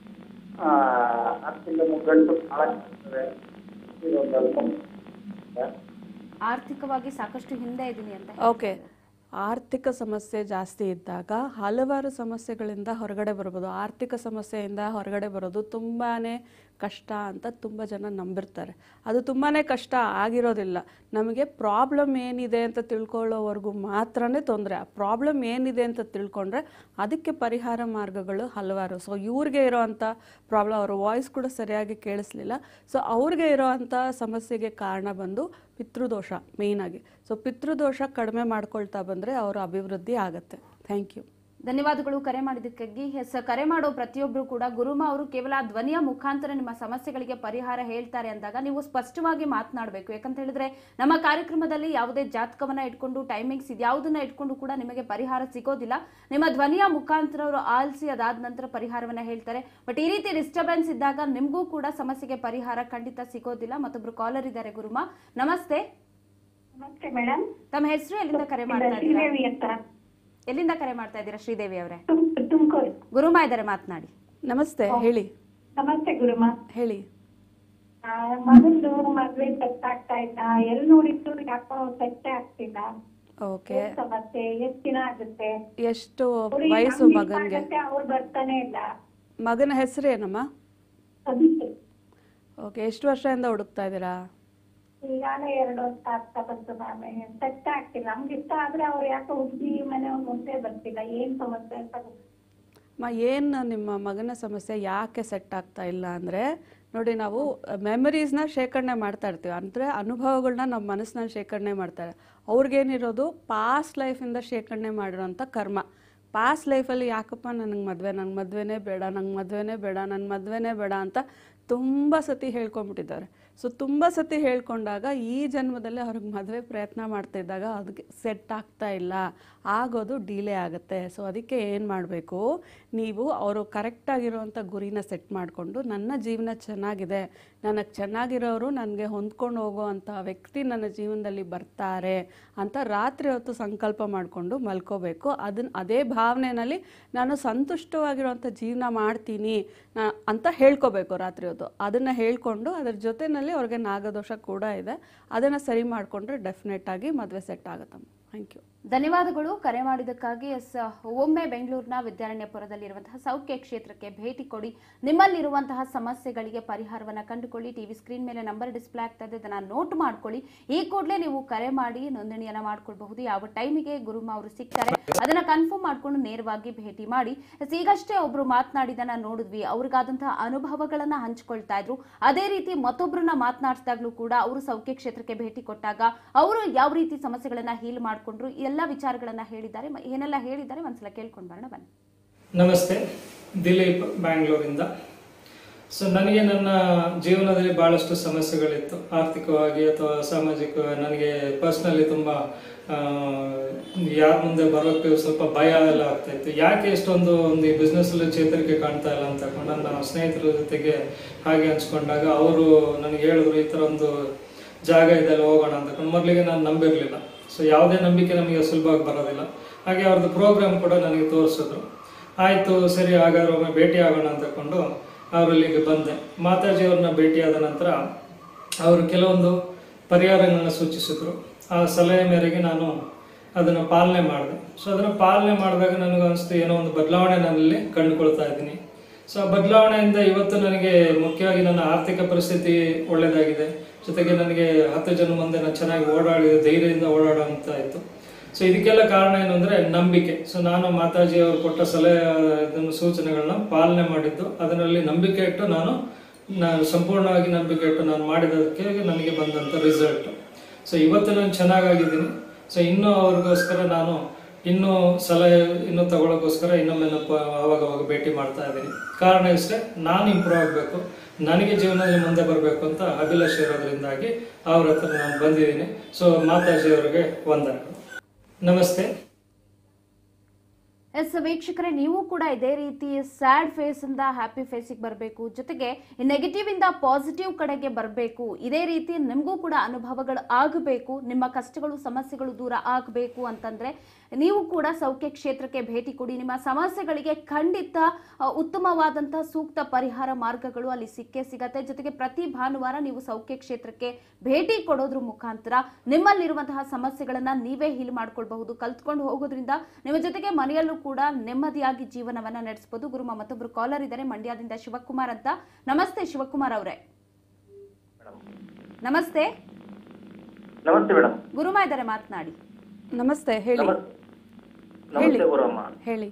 ಆರ್ಥಿಕವಾಗಿ ಸಾಕಷ್ಟು ಹಿಂದೆ ಇದ್ದೀನಿ ಅಂತ. ಓಕೆ, ಆರ್ಥಿಕ ಸಮಸ್ಯೆ ಜಾಸ್ತಿ ಇದ್ದಾಗ ಹಲವಾರು ಸಮಸ್ಯೆಗಳಿಂದ ಹೊರಗಡೆ ಬರ್ಬೋದು. ಆರ್ಥಿಕ ಸಮಸ್ಯೆಯಿಂದ ಹೊರಗಡೆ ಬರೋದು ತುಂಬಾ ಕಷ್ಟ ಅಂತ ತುಂಬ ಜನ ನಂಬಿರ್ತಾರೆ. ಅದು ತುಂಬಾ ಕಷ್ಟ ಆಗಿರೋದಿಲ್ಲ. ನಮಗೆ ಪ್ರಾಬ್ಲಮ್ ಏನಿದೆ ಅಂತ ತಿಳ್ಕೊಳ್ಳೋವರೆಗೂ ಮಾತ್ರನೇ ತೊಂದರೆ. ಆ ಪ್ರಾಬ್ಲಮ್ ಏನಿದೆ ಅಂತ ತಿಳ್ಕೊಂಡ್ರೆ ಅದಕ್ಕೆ ಪರಿಹಾರ ಮಾರ್ಗಗಳು ಹಲವಾರು. ಸೊ ಇವ್ರಿಗೆ ಇರೋವಂಥ ಪ್ರಾಬ್ಲಮ್, ಅವ್ರ ವಾಯ್ಸ್ ಕೂಡ ಸರಿಯಾಗಿ ಕೇಳಿಸ್ಲಿಲ್ಲ. ಸೊ ಅವ್ರಿಗೆ ಇರೋವಂಥ ಸಮಸ್ಯೆಗೆ ಕಾರಣ ಬಂದು ಪಿತೃದೋಷ ಮೇಯ್ನಾಗಿ. ಸೊ ಪಿತೃದೋಷ ಕಡಿಮೆ ಮಾಡ್ಕೊಳ್ತಾ ಬಂದರೆ ಅವರ ಅಭಿವೃದ್ಧಿ ಆಗುತ್ತೆ. Thank you. ಧನ್ಯವಾದಗಳು ಕರೆ ಮಾಡಿದ್ದಕ್ಕಾಗಿ. ಎಸ್, ಕರೆ ಮಾಡೋ ಪ್ರತಿಯೊಬ್ಬರು ಕೂಡ ಗುರುಮ ಅವರು ಕೇವಲ ಧ್ವನಿಯ ಮುಖಾಂತರ ನಿಮ್ಮ ಸಮಸ್ಯೆಗಳಿಗೆ ಪರಿಹಾರ ಹೇಳ್ತಾರೆ ಅಂದಾಗ ನೀವು ಸ್ಪಷ್ಟವಾಗಿ ಮಾತನಾಡಬೇಕು. ಯಾಕಂತ ಹೇಳಿದ್ರೆ ನಮ್ಮ ಕಾರ್ಯಕ್ರಮದಲ್ಲಿ ಯಾವುದೇ ಜಾತಕವನ್ನ ಇಟ್ಕೊಂಡು ಟೈಮಿಂಗ್ಸ್ ಇದ್ಯಾವುದನ್ನ ಇಟ್ಕೊಂಡು ಕೂಡ ನಿಮಗೆ ಪರಿಹಾರ ಸಿಗೋದಿಲ್ಲ. ನಿಮ್ಮ ಧ್ವನಿಯ ಮುಖಾಂತರ ಅವರು ಆಲಿಸಿ ಅದಾದ ನಂತರ ಪರಿಹಾರವನ್ನ ಹೇಳ್ತಾರೆ. ಬಟ್ ಈ ರೀತಿ ಡಿಸ್ಟರ್ಬೆನ್ಸ್ ಇದ್ದಾಗ ನಿಮಗೂ ಕೂಡ ಸಮಸ್ಯೆಗೆ ಪರಿಹಾರ ಖಂಡಿತ ಸಿಗೋದಿಲ್ಲ. ಮತ್ತೊಬ್ರು ಕಾಲರ್ ಇದ್ದಾರೆ ಗುರುಮ. ನಮಸ್ತೆ. ನಮಸ್ತೆ ಮೇಡಮ್. ತಮ್ಮ ಹೆಸರು, ಎಲ್ಲಿಂದ ಕರೆ ಮಾಡ್ತಾ ಇದ್ದೀರಾ? ಎಲ್ಲಿಂದ ಕರೆ ಮಾಡ್ತಾ ಇದ್ದೀರಾ ಶ್ರೀದೇವಿ ಅವರೇ? ತುಮಕೂರು. ಗುರುಮ ಇದ್ದಾರೆ, ಮಾತನಾಡಿ. ನಮಸ್ತೆ, ಹೇಳಿ. ನಮಸ್ತೆ ಗುರುಮ. ಹೇಳಿ. ಮಗಂದು ಮದ್ವೆ ಸೆಟ್ ಆಗ್ತಾ ಇಲ್ಲ, ಎಲ್ಲಿ ನೋಡಿದ್ರು ಯಾಕೋ ಸೆಟ್ ಆಗ್ತಿಲ್ಲ. ಓಕೆ, ಸಮಸ್ಯೆ ಎಷ್ಟು ದಿನ ಆಗುತ್ತೆ? ಎಷ್ಟು ವಯಸ್ಸು ಮಗನ್ಗೆ? ಅವ್ರು ಬರ್ತಾನೆ ಇಲ್ಲ. ಮಗನ ಹೆಸರು ಏನಮ್ಮ? ಅಭಿಷೇಕ್. ಓಕೆ, ಎಷ್ಟು ವರ್ಷದಿಂದ ಹುಡುಕ್ತಾ ಇದ್ದೀರಾ? ಈಗಾಗಲೇ ಎರಡು ವರ್ಷ ಆಗ್ತಾ ಬಂತು ಮ್ಯಾಮ್. ಸೆಟ್ ಆಗ್ತಿಲ್ಲ. ನಮ್ಗೆ ಇಷ್ಟ ಆದ್ರೆ ಅವ್ರು ಯಾಕೆ ಹುಡುಗಿ ಮನೆ ಮುಂದೆ ಬರ್ತಿಲ್ಲ, ಏನ್ ಸಮಸ್ಯೆ ಅಂತ. ಮ ಏನು ನಿಮ್ಮ ಮಗನ ಸಮಸ್ಯೆ ಯಾಕೆ ಸೆಟ್ ಆಗ್ತಾ ಇಲ್ಲ ಅಂದರೆ, ನೋಡಿ, ನಾವು ಮೆಮರೀಸ್ನ ಶೇಖರಣೆ ಮಾಡ್ತಾ ಇರ್ತೀವಿ. ಅಂದರೆ ಅನುಭವಗಳನ್ನ ನಮ್ಮ ಮನಸ್ಸಿನಲ್ಲಿ ಶೇಖರಣೆ ಮಾಡ್ತಾರೆ. ಅವ್ರಿಗೇನಿರೋದು ಪಾಸ್ಟ್ ಲೈಫಿಂದ ಶೇಖರಣೆ ಮಾಡಿರೋಂಥ ಕರ್ಮ. ಪಾಸ್ಟ್ ಲೈಫಲ್ಲಿ ಯಾಕಪ್ಪ ನನಗೆ ಮದುವೆ ನಂಗೆ ಮದುವೆನೇ ಬೇಡ ನಂಗೆ ಮದುವೆನೇ ಬೇಡ ನನ್ನ ಮದುವೆನೇ ಬೇಡ ಅಂತ ತುಂಬ ಸತಿ ಹೇಳ್ಕೊಂಬಿಟ್ಟಿದ್ದಾರೆ. ಸೊ ತುಂಬ ಸತಿ ಹೇಳ್ಕೊಂಡಾಗ ಈ ಜನ್ಮದಲ್ಲಿ ಅವ್ರಿಗೆ ಮದುವೆ ಪ್ರಯತ್ನ ಮಾಡ್ತಿದ್ದಾಗ ಅದಕ್ಕೆ ಸೆಟ್ ಆಗ್ತಾ ಇಲ್ಲ, ಆಗೋದು ಡಿಲೇ ಆಗುತ್ತೆ. ಸೊ ಅದಕ್ಕೆ ಏನು ಮಾಡಬೇಕು, ನೀವು ಅವರು ಕರೆಕ್ಟಾಗಿರುವಂಥ ಗುರಿನ ಸೆಟ್ ಮಾಡಿಕೊಂಡು ನನ್ನ ಜೀವನ ಚೆನ್ನಾಗಿದೆ, ನನಗೆ ಚೆನ್ನಾಗಿರೋರು ನನಗೆ ಹೊಂದ್ಕೊಂಡು ಹೋಗೋ ಅಂಥ ವ್ಯಕ್ತಿ ನನ್ನ ಜೀವನದಲ್ಲಿ ಬರ್ತಾರೆ ಅಂತ ರಾತ್ರಿ ಹೊತ್ತು ಸಂಕಲ್ಪ ಮಾಡಿಕೊಂಡು ಮಲ್ಕೋಬೇಕು. ಅದನ್ನ ಅದೇ ಭಾವನೆಯಲ್ಲಿ ನಾನು ಸಂತುಷ್ಟವಾಗಿರುವಂಥ ಜೀವನ ಮಾಡ್ತೀನಿ ನಾ ಅಂತ ಹೇಳ್ಕೋಬೇಕು ರಾತ್ರಿ ಹೊತ್ತು. ಅದನ್ನು ಹೇಳ್ಕೊಂಡು ಅದರ ಜೊತೆಯಲ್ಲಿ ಅವ್ರಿಗೆ ನಾಗದೋಷ ಕೂಡ ಇದೆ, ಅದನ್ನು ಸರಿ ಮಾಡಿಕೊಂಡ್ರೆ ಡೆಫಿನೆಟ್ ಆಗಿ ಮದುವೆ ಸೆಟ್ ಆಗುತ್ತಮ್ಮ. Thank you. ಧನ್ಯವಾದಗಳು ಕರೆ ಮಾಡಿದ್ದಕ್ಕಾಗಿ. ಎಸ್, ಒಮ್ಮೆ ಬೆಂಗಳೂರಿನ ವಿದ್ಯಾರಣ್ಯಪುರದಲ್ಲಿರುವಂತಹ ಸೌಖ್ಯ ಕ್ಷೇತ್ರಕ್ಕೆ ಭೇಟಿ ಕೊಡಿ. ನಿಮ್ಮಲ್ಲಿರುವಂತಹ ಸಮಸ್ಯೆಗಳಿಗೆ ಪರಿಹಾರವನ್ನು ಕಂಡುಕೊಳ್ಳಿ. ಟಿವಿ ಸ್ಕ್ರೀನ್ ಮೇಲೆ ನಂಬರ್ ಡಿಸ್ಪ್ಲೇ ಆಗ್ತಾ ಇದೆ, ಅದನ್ನು ನೋಟ್ ಮಾಡ್ಕೊಳ್ಳಿ. ಈ ಕೂಡಲೇ ನೀವು ಕರೆ ಮಾಡಿ ನೋಂದಣಿಯನ್ನ ಮಾಡ್ಕೊಳ್ಬಹುದು. ಯಾವ ಟೈಮಿಗೆ ಗುರುಮ ಅವರು ಸಿಗ್ತಾರೆ ಅದನ್ನ ಕನ್ಫರ್ಮ್ ಮಾಡ್ಕೊಂಡು ನೇರವಾಗಿ ಭೇಟಿ ಮಾಡಿ. ಎಸ್, ಈಗಷ್ಟೇ ಒಬ್ರು ಮಾತನಾಡಿದನ್ನ ನೋಡಿದ್ವಿ, ಅವ್ರಿಗಾದಂತಹ ಅನುಭವಗಳನ್ನ ಹಂಚ್ಕೊಳ್ತಾ ಇದ್ರು. ಅದೇ ರೀತಿ ಮತ್ತೊಬ್ಬರನ್ನ ಮಾತನಾಡಿಸಿದಾಗ್ಲೂ ಕೂಡ ಅವರು ಸೌಖ್ಯ ಕ್ಷೇತ್ರಕ್ಕೆ ಭೇಟಿ ಕೊಟ್ಟಾಗ ಅವರು ಯಾವ ರೀತಿ ಸಮಸ್ಯೆಗಳನ್ನ ಹೀಲ್ ಮಾಡ್ಕೊಂಡ್ರು, ಎಲ್ಲ ವಿಚಾರಗಳನ್ನ ಹೇಳಿದ್ದಾರೆ. ಏನೆಲ್ಲ ಹೇಳಿದ್ದಾರೆ ಒಂದ್ಸಲ ಕೇಳ್ಕೊಂಡು ಬರೋಣ ಬನ್ನಿ. ನಮಸ್ತೆ, ದಿಲೀಪ್ ಬ್ಯಾಂಗ್ಳೂರಿಂದ. ಸೊ ನನಗೆ ನನ್ನ ಜೀವನದಲ್ಲಿ ಬಹಳಷ್ಟು ಸಮಸ್ಯೆಗಳಿತ್ತು, ಆರ್ಥಿಕವಾಗಿ ಅಥವಾ ಸಾಮಾಜಿಕವಾಗಿ. ನನಗೆ ಪರ್ಸ್ನಲಿ ತುಂಬ ಯಾರ ಮುಂದೆ ಬರೋಕ್ಕೆ ಸ್ವಲ್ಪ ಭಯ ಎಲ್ಲ ಆಗ್ತಾ ಇತ್ತು. ಯಾಕೆ ಎಷ್ಟೊಂದು ಒಂದು ಈ ಬಿಸ್ನೆಸ್ಸಲ್ಲಿ ಚೇತರಿಕೆ ಕಾಣ್ತಾ ಇಲ್ಲ ಅಂತ ನನ್ನ ಸ್ನೇಹಿತರ ಜೊತೆಗೆ ಹಾಗೆ ಹಂಚ್ಕೊಂಡಾಗ ಅವರು ನನಗೆ ಹೇಳಿದ್ರು, ಈ ಥರ ಒಂದು ಜಾಗ ಇದೆಲ್ಲ ಹೋಗೋಣ ಅಂತ. ಮೊದಲಿಗೆ ನಾನು ನಂಬಿರಲಿಲ್ಲ. ಸೊ ಯಾವುದೇ ನಂಬಿಕೆ ನಮಗೆ ಸುಲಭವಾಗಿ ಬರೋದಿಲ್ಲ. ಹಾಗೆ ಅವ್ರದ್ದು ಪ್ರೋಗ್ರಾಮ್ ಕೂಡ ನನಗೆ ತೋರಿಸಿದ್ರು. ಆಯಿತು ಸರಿ, ಹಾಗಾದ್ರೆ ಒಮ್ಮೆ ಭೇಟಿ ಆಗೋಣ ಅಂತಕೊಂಡು ಅವರಲ್ಲಿಗೆ ಬಂದೆ. ಮಾತಾಜಿ ಅವ್ರನ್ನ ಭೇಟಿಯಾದ ನಂತರ ಅವರು ಕೆಲವೊಂದು ಪರಿಹಾರಗಳನ್ನ ಸೂಚಿಸಿದ್ರು. ಆ ಸಲಹೆ ಮೇರೆಗೆ ನಾನು ಅದನ್ನು ಪಾಲನೆ ಮಾಡಿದೆ. ಸೊ ಅದನ್ನು ಪಾಲನೆ ಮಾಡಿದಾಗ ನನಗೆ ಅನಿಸ್ತು ಏನೋ ಒಂದು ಬದಲಾವಣೆ ನನ್ನಲ್ಲಿ ಕಂಡುಕೊಳ್ತಾ ಇದ್ದೀನಿ. ಸೊ ಆ ಬದಲಾವಣೆಯಿಂದ ಇವತ್ತು ನನಗೆ ಮುಖ್ಯವಾಗಿ ನನ್ನ ಆರ್ಥಿಕ ಪರಿಸ್ಥಿತಿ ಒಳ್ಳೆಯದಾಗಿದೆ. ಜೊತೆಗೆ ನನಗೆ ಹತ್ತು ಜನ ಮುಂದೆ ನಾನು ಚೆನ್ನಾಗಿ ಓಡಾಡಿ ಧೈರ್ಯದಿಂದ ಓಡಾಡುವಂತ ಆಯಿತು. ಸೊ ಇದಕ್ಕೆಲ್ಲ ಕಾರಣ ಏನು ಅಂದರೆ ನಂಬಿಕೆ. ಸೊ ನಾನು ಮಾತಾಜಿ ಅವರು ಕೊಟ್ಟ ಸಲಹೆ ಸೂಚನೆಗಳನ್ನ ಪಾಲನೆ ಮಾಡಿದ್ದು, ಅದರಲ್ಲಿ ನಂಬಿಕೆ ಇಟ್ಟು ನಾನು ನಾನು ಸಂಪೂರ್ಣವಾಗಿ ನಂಬಿಕೆ ಇಟ್ಟು ನಾನು ಮಾಡಿದ್ದಕ್ಕೆ ನನಗೆ ಬಂದಂಥ ರಿಸಲ್ಟ್. ಸೊ ಇವತ್ತು ನಾನು ಚೆನ್ನಾಗಿದ್ದೀನಿ. ಸೊ ಇನ್ನೂ ಅವ್ರಿಗೋಸ್ಕರ ನಾನು ಇನ್ನೂ ಸಲಹೆ ಇನ್ನೂ ತಗೊಳ್ಳೋಕ್ಕೋಸ್ಕರ ಇನ್ನೊಮ್ಮೆ ಅವಾಗ ಅವಾಗ ಭೇಟಿ ಮಾಡ್ತಾ ಇದ್ದೀನಿ. ಕಾರಣ ಇಷ್ಟೇ, ನಾನು ಇಂಪ್ರೂವ್ ಆಗಬೇಕು, ನನಗೆ ಜೀವನದಲ್ಲಿ ಮುಂದೆ ಬರಬೇಕು ಅಂತ ಅಭಿಲಾಷೆ ಇರೋದ್ರಿಂದಾಗಿ ಅವ್ರ ಹತ್ರ ನಾನು ಬಂದಿದ್ದೀನಿ. ಸೊ ಮಾತಾಜಿ ಅವರಿಗೆ ವಂದನೆಗಳು. ನಮಸ್ತೆ. ಎಸ್ ವೀಕ್ಷಕರೇ, ನೀವು ಕೂಡ ಇದೇ ರೀತಿ ಸ್ಯಾಡ್ ಫೇಸ್ ಇಂದ ಹ್ಯಾಪಿ ಫೇಸಿಗೆ ಬರಬೇಕು, ಜೊತೆಗೆ ನೆಗೆಟಿವ್ ಇಂದ ಪಾಸಿಟಿವ್ ಕಡೆಗೆ ಬರಬೇಕು. ಇದೇ ರೀತಿ ನಿಮಗೂ ಕೂಡ ಅನುಭವಗಳು ಆಗಬೇಕು, ನಿಮ್ಮ ಕಷ್ಟಗಳು ಸಮಸ್ಯೆಗಳು ದೂರ ಆಗಬೇಕು ಅಂತಂದ್ರೆ ನೀವು ಕೂಡ ಸೌಖ್ಯ ಕ್ಷೇತ್ರಕ್ಕೆ ಭೇಟಿ ಕೊಡಿ. ನಿಮ್ಮ ಸಮಸ್ಯೆಗಳಿಗೆ ಖಂಡಿತ ಉತ್ತಮವಾದಂತಹ ಸೂಕ್ತ ಪರಿಹಾರ ಮಾರ್ಗಗಳು ಅಲ್ಲಿ ಸಿಕ್ಕೇ ಸಿಗತ್ತೆ. ಜೊತೆಗೆ ಪ್ರತಿ ಭಾನುವಾರ ನೀವು ಸೌಖ್ಯ ಕ್ಷೇತ್ರಕ್ಕೆ ಭೇಟಿ ಕೊಡೋದ್ರ ಮುಖಾಂತರ ನಿಮ್ಮಲ್ಲಿರುವಂತಹ ಸಮಸ್ಯೆಗಳನ್ನ ನೀವೇ ಹೀಲ್ ಮಾಡ್ಕೊಳ್ಬಹುದು. ಕಲ್ತ್ಕೊಂಡು ಹೋಗೋದ್ರಿಂದ ನಿಮ್ಮ ಜೊತೆಗೆ ಮನೆಯಲ್ಲೂ ಕೂಡ ನೆಮ್ಮದಿಯಾಗಿ ಜೀವನವನ್ನ ನಡೆಸಬಹುದು. ಗುರುಮ ಮತ್ತೊಬ್ರು ಕಾಲರ್ ಇದ್ದಾರೆ, ಮಂಡ್ಯದಿಂದ ಶಿವಕುಮಾರ್ ಅಂತ. ನಮಸ್ತೆ ಶಿವಕುಮಾರ್ ಅವರೇ. ನಮಸ್ತೆ. ನಮಸ್ತೆ ಮೇಡಮ್. ಗುರುಮ ಇದ್ದಾರೆ, ಮಾತನಾಡಿ. ನಮಸ್ತೆ, ಹೇಳಿ. ನಮಸ್ತೆ ಗುರಮ್ಮ. ಹೇಳಿ.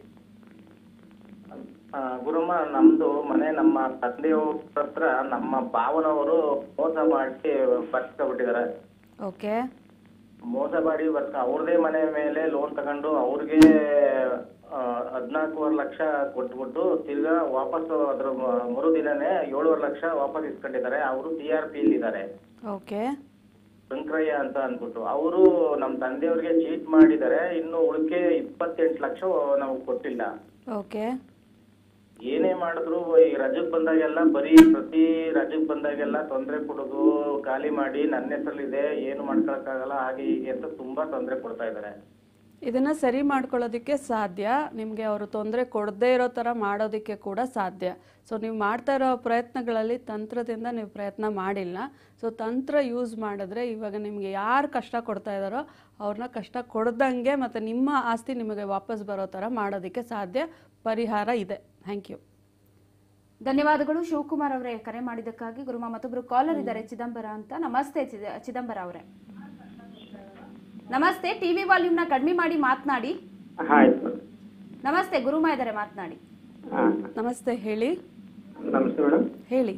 ಗುರಮ್ಮ, ನಮ್ದು ಮನೆ ನಮ್ಮ ತಂದೆಯವ್ರ ಹತ್ರ ನಮ್ಮ ಭಾವನವರು ಮೋಸ ಮಾಡಿ ಬರ್ಸ್ಕೊಬಿಟ್ಟಿದ್ದಾರೆ. ಓಕೆ. ಮೋಸ ಮಾಡಿ ಬರ್ತ ಅವ್ರದೇ ಮನೆ ಮೇಲೆ ಲೋನ್ ತಗೊಂಡು ಅವ್ರಿಗೆ ಹದಿನಾಲ್ಕೂವರೆ ಲಕ್ಷ ಕೊಟ್ಬಿಟ್ಟು ತಿರ್ಗಾ ವಾಪಸ್ ಅದ್ರ ಮರುದಿನನೇ ಏಳುವರೆ ಲಕ್ಷ ವಾಪಸ್ ಇಸ್ಕೊಂಡಿದ್ದಾರೆ. ಅವರು ಟಿ ಆರ್ ಪಿ ಇದ್ದಾರೆ. ಓಕೆ. ಶಂಕರಯ್ಯ ಅಂತ ಅನ್ಬಿಟ್ಟು ಅವರು ನಮ್ಮ ತಂದೆಯವ್ರಿಗೆ ಚೀಟ್ ಮಾಡಿದ್ದಾರೆ. ಇನ್ನು ಉಳಿಕೆ ಇಪ್ಪತ್ತೆಂಟು ಲಕ್ಷ ನಮಗೆ ಕೊಟ್ಟಿಲ್ಲ. ಓಕೆ. ಏನೇ ಮಾಡಿದ್ರು ಈ ರಜಕ್ ಬಂದಾಗೆಲ್ಲ ಬರೀ ಪ್ರತಿ ರಜಕ್ ಬಂದಾಗೆಲ್ಲ ತೊಂದರೆ ಕೊಡೋದು, ಖಾಲಿ ಮಾಡಿ ನನ್ನ ಹೆಸರಲ್ಲಿದೆ ಏನು ಮಾಡ್ಕೊಳಕ್ಕಾಗಲ್ಲ ಹಾಗೆ ಹೀಗೆ ಅಂತ ತುಂಬಾ ತೊಂದರೆ ಕೊಡ್ತಾ ಇದ್ದಾರೆ. ಇದನ್ನ ಸರಿ ಮಾಡ್ಕೊಳ್ಳೋದಕ್ಕೆ ಸಾಧ್ಯ, ನಿಮಗೆ ಅವರು ತೊಂದರೆ ಕೊಡದೇ ಇರೋ ಥರ ಮಾಡೋದಕ್ಕೆ ಕೂಡ ಸಾಧ್ಯ. ಸೊ ನೀವು ಮಾಡ್ತಾ ಇರೋ ಪ್ರಯತ್ನಗಳಲ್ಲಿ ತಂತ್ರದಿಂದ ನೀವು ಪ್ರಯತ್ನ ಮಾಡಿಲ್ಲ. ಸೊ ತಂತ್ರ ಯೂಸ್ ಮಾಡಿದ್ರೆ ಇವಾಗ ನಿಮಗೆ ಯಾರು ಕಷ್ಟ ಕೊಡ್ತಾ ಇದ್ದಾರೋ ಅವ್ರನ್ನ ಕಷ್ಟ ಕೊಡ್ದಂಗೆ ಮತ್ತು ನಿಮ್ಮ ಆಸ್ತಿ ನಿಮಗೆ ವಾಪಸ್ ಬರೋ ಥರ ಮಾಡೋದಕ್ಕೆ ಸಾಧ್ಯ, ಪರಿಹಾರ ಇದೆ. Thank you. ಧನ್ಯವಾದಗಳು ಶಿವಕುಮಾರ್ ಅವರೇ ಕರೆ ಮಾಡಿದ್ದಕ್ಕಾಗಿ. ಗುರುಮ ಮತ್ತೊಬ್ರು ಕಾಲರ್ ಇದ್ದಾರೆ, ಚಿದಂಬರ ಅಂತ. ನಮಸ್ತೆ ಚಿದಂಬರ ಅವರೇ. ನಮಸ್ತೆ. ಟಿವಿ ವಾಲ್ಯೂಮ್ ನ ಕಡಿಮೆ ಮಾಡಿ ಮಾತನಾಡಿ. ನಮಸ್ತೆ, ಗುರುಮ ಇದ್ದಾರೆ, ಮಾತನಾಡಿ. ನಮಸ್ತೆ, ಹೇಳಿ. ನಮಸ್ತೆ ಮೇಡಮ್. ಹೇಳಿ.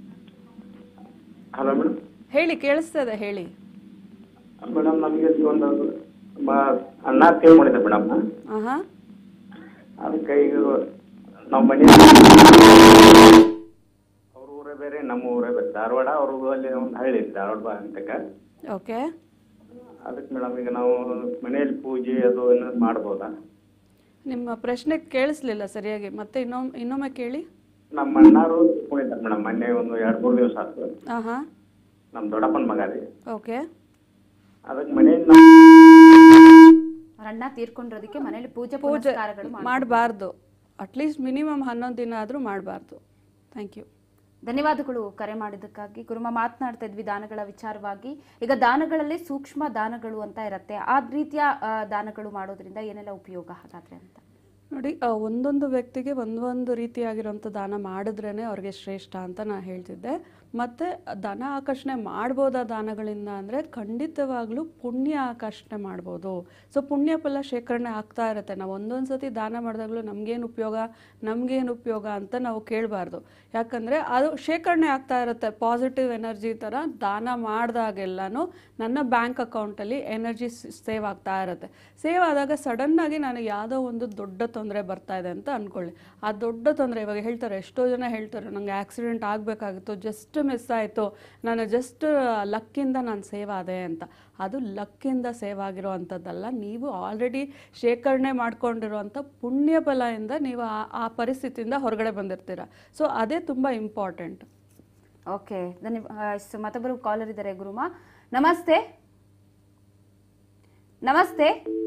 Hello madam. ಹೇಳಿ, ಕೇಳಿಸ್ತದೆ, ಹೇಳಿ. ಮೇಡಮ್, ನಮಗೆ ಒಂದು ಅಣ್ಣ ಸೇವ್ ಮಾಡಿದೆ ಮೇಡಮ್. ಆಹಾ. ಅದಕ್ಕೆ ಈಗ ನಾವು ಮನೆ ಅವ್ರ ಊರೇ ಬೇರೆ ನಮ್ಮ ಊರೇ ಬೇರೆ ಧಾರವಾಡ ಅವ್ರಿಗೂ ಅಲ್ಲಿ ಒಂದು ಹಳ್ಳಿ ಧಾರವಾಡ ಬಾ ಅಂತಕ್ಕ. ಓಕೆ. ಅದಕ್ಕೆ ಮೇಡಮ್ ಈಗ ನಾವು ಮನೆಯಲ್ಲಿ ಪೂಜೆ ಅದು ಏನಾದ್ರು ಮಾಡ್ಬೋದಾ? ನಿಮ್ಮ ಪ್ರಶ್ನೆ ಕೇಳಿಸ್ಲಿಲ್ಲ ಸರಿಯಾಗಿ, ಮತ್ತೆ ಇನ್ನೊಮ್ಮೆ ಇನ್ನೊಮ್ಮೆ ಕೇಳಿ. ನಮ್ಮ ಅಣ್ಣಾರು ತೀರ್ಕೊಂಡಿದ್ದಾರೆ ಮೇಡಮ್ ಮೊನ್ನೆ ಒಂದು ಎರಡು ಮೂರು ದಿವಸ ಆಯ್ತು. ಹಾಂ ಹಾಂ. ನಮ್ಮ ದೊಡ್ಡಪ್ಪನ ಮಗ ರೀ. ಓಕೆ. ಅದಕ್ಕೆ ಮನೆಯಿಂದ ಅಣ್ಣ ತೀರ್ಕೊಂಡಿರೋದಕ್ಕೆ ಮನೇಲಿ ಪೂಜೆ ಪೂಜೆ ಪುನಸ್ಕಾರಗಳು ಮಾಡಬಾರ್ದು. ಅಟ್ಲೀಸ್ಟ್ ಮಿನಿಮಮ್ ಹನ್ನೊಂದು ದಿನ ಆದರೂ ಮಾಡಬಾರ್ದು. Thank you. ಧನ್ಯವಾದಗಳು ಕರೆ ಮಾಡಿದ್ದಕ್ಕಾಗಿ. ಗುರುಮ ಮಾತನಾಡ್ತಾ ಇದ್ವಿ ದಾನಗಳ ವಿಚಾರವಾಗಿ. ಈಗ ದಾನಗಳಲ್ಲಿ ಸೂಕ್ಷ್ಮ ದಾನಗಳು ಅಂತ ಇರುತ್ತೆ, ಆ ರೀತಿಯ ದಾನಗಳು ಮಾಡೋದ್ರಿಂದ ಏನೆಲ್ಲ ಉಪಯೋಗ ಹಾಗಾದ್ರೆ ಅಂತ ನೋಡಿ. ಒಂದೊಂದು ವ್ಯಕ್ತಿಗೆ ಒಂದೊಂದು ರೀತಿಯಾಗಿರೋಂಥ ದಾನ ಮಾಡಿದ್ರೇ ಅವ್ರಿಗೆ ಶ್ರೇಷ್ಠ ಅಂತ ನಾನು ಹೇಳ್ತಿದ್ದೆ. ಮತ್ತು ಧನ ಆಕರ್ಷಣೆ ಮಾಡ್ಬೋದಾ ದಾನಗಳಿಂದ ಅಂದರೆ ಖಂಡಿತವಾಗ್ಲೂ ಪುಣ್ಯ ಆಕರ್ಷಣೆ ಮಾಡ್ಬೋದು. ಸೊ ಪುಣ್ಯ ಫಲ ಶೇಖರಣೆ ಆಗ್ತಾ ಇರುತ್ತೆ. ನಾವು ಒಂದೊಂದು ಸತಿ ದಾನ ಮಾಡಿದಾಗಲೂ ನಮಗೇನು ಉಪಯೋಗ ನಮಗೇನು ಉಪಯೋಗ ಅಂತ ನಾವು ಕೇಳಬಾರ್ದು. ಯಾಕಂದರೆ ಅದು ಶೇಖರಣೆ ಆಗ್ತಾ ಇರುತ್ತೆ. ಪಾಸಿಟಿವ್ ಎನರ್ಜಿ ಥರ ದಾನ ಮಾಡಿದಾಗೆಲ್ಲನೂ ನನ್ನ ಬ್ಯಾಂಕ್ ಅಕೌಂಟಲ್ಲಿ ಎನರ್ಜಿ ಸೇವ್ ಆಗ್ತಾ ಇರುತ್ತೆ. ಸೇವ್ ಆದಾಗ ಸಡನ್ನಾಗಿ ನನಗೆ ಯಾವುದೋ ಒಂದು ದೊಡ್ಡ ತೊಂದರೆ ಬರ್ತಾ ಇದೆ ಅಂತ ಅಂದ್ಕೊಳ್ಳಿ. ಆ ದೊಡ್ಡ ತೊಂದರೆ ಇವಾಗ ಹೇಳ್ತಾರೆ, ಎಷ್ಟೋ ಜನ ಹೇಳ್ತಾರೆ ನನಗೆ ಆಕ್ಸಿಡೆಂಟ್ ಆಗಬೇಕಾಗಿತ್ತು, ಜಸ್ಟ್ ಮಿಸ್ ಆಯಿತು, ನಾನು ಜಸ್ಟ್ ಲಕ್ಕಿಂದ ನಾನು ಸೇವ್ ಆದೆ ಅಂತ. ಅದು ಲಕ್ಕಿಂದ ಸೇವ್ ಆಗಿರೋ ಅಂಥದ್ದಲ್ಲ, ನೀವು ಆಲ್ರೆಡಿ ಶೇಖರಣೆ ಮಾಡ್ಕೊಂಡಿರೋವಂಥ ಪುಣ್ಯ ಫಲದಿಂದ ನೀವು ಆ ಆ ಪರಿಸ್ಥಿತಿಯಿಂದ ಹೊರಗಡೆ ಬಂದಿರ್ತೀರ. ಸೊ ಅದೇ ತುಂಬ ಇಂಪಾರ್ಟೆಂಟ್. ಓಕೆ, ಧನ್ಯವಾದ. ಮತ್ತೊಬ್ಬರು ಕಾಲರ್ ಇದ್ದಾರೆ. ಗುರುಮ ನಮಸ್ತೆ. ನಮಸ್ತೆ.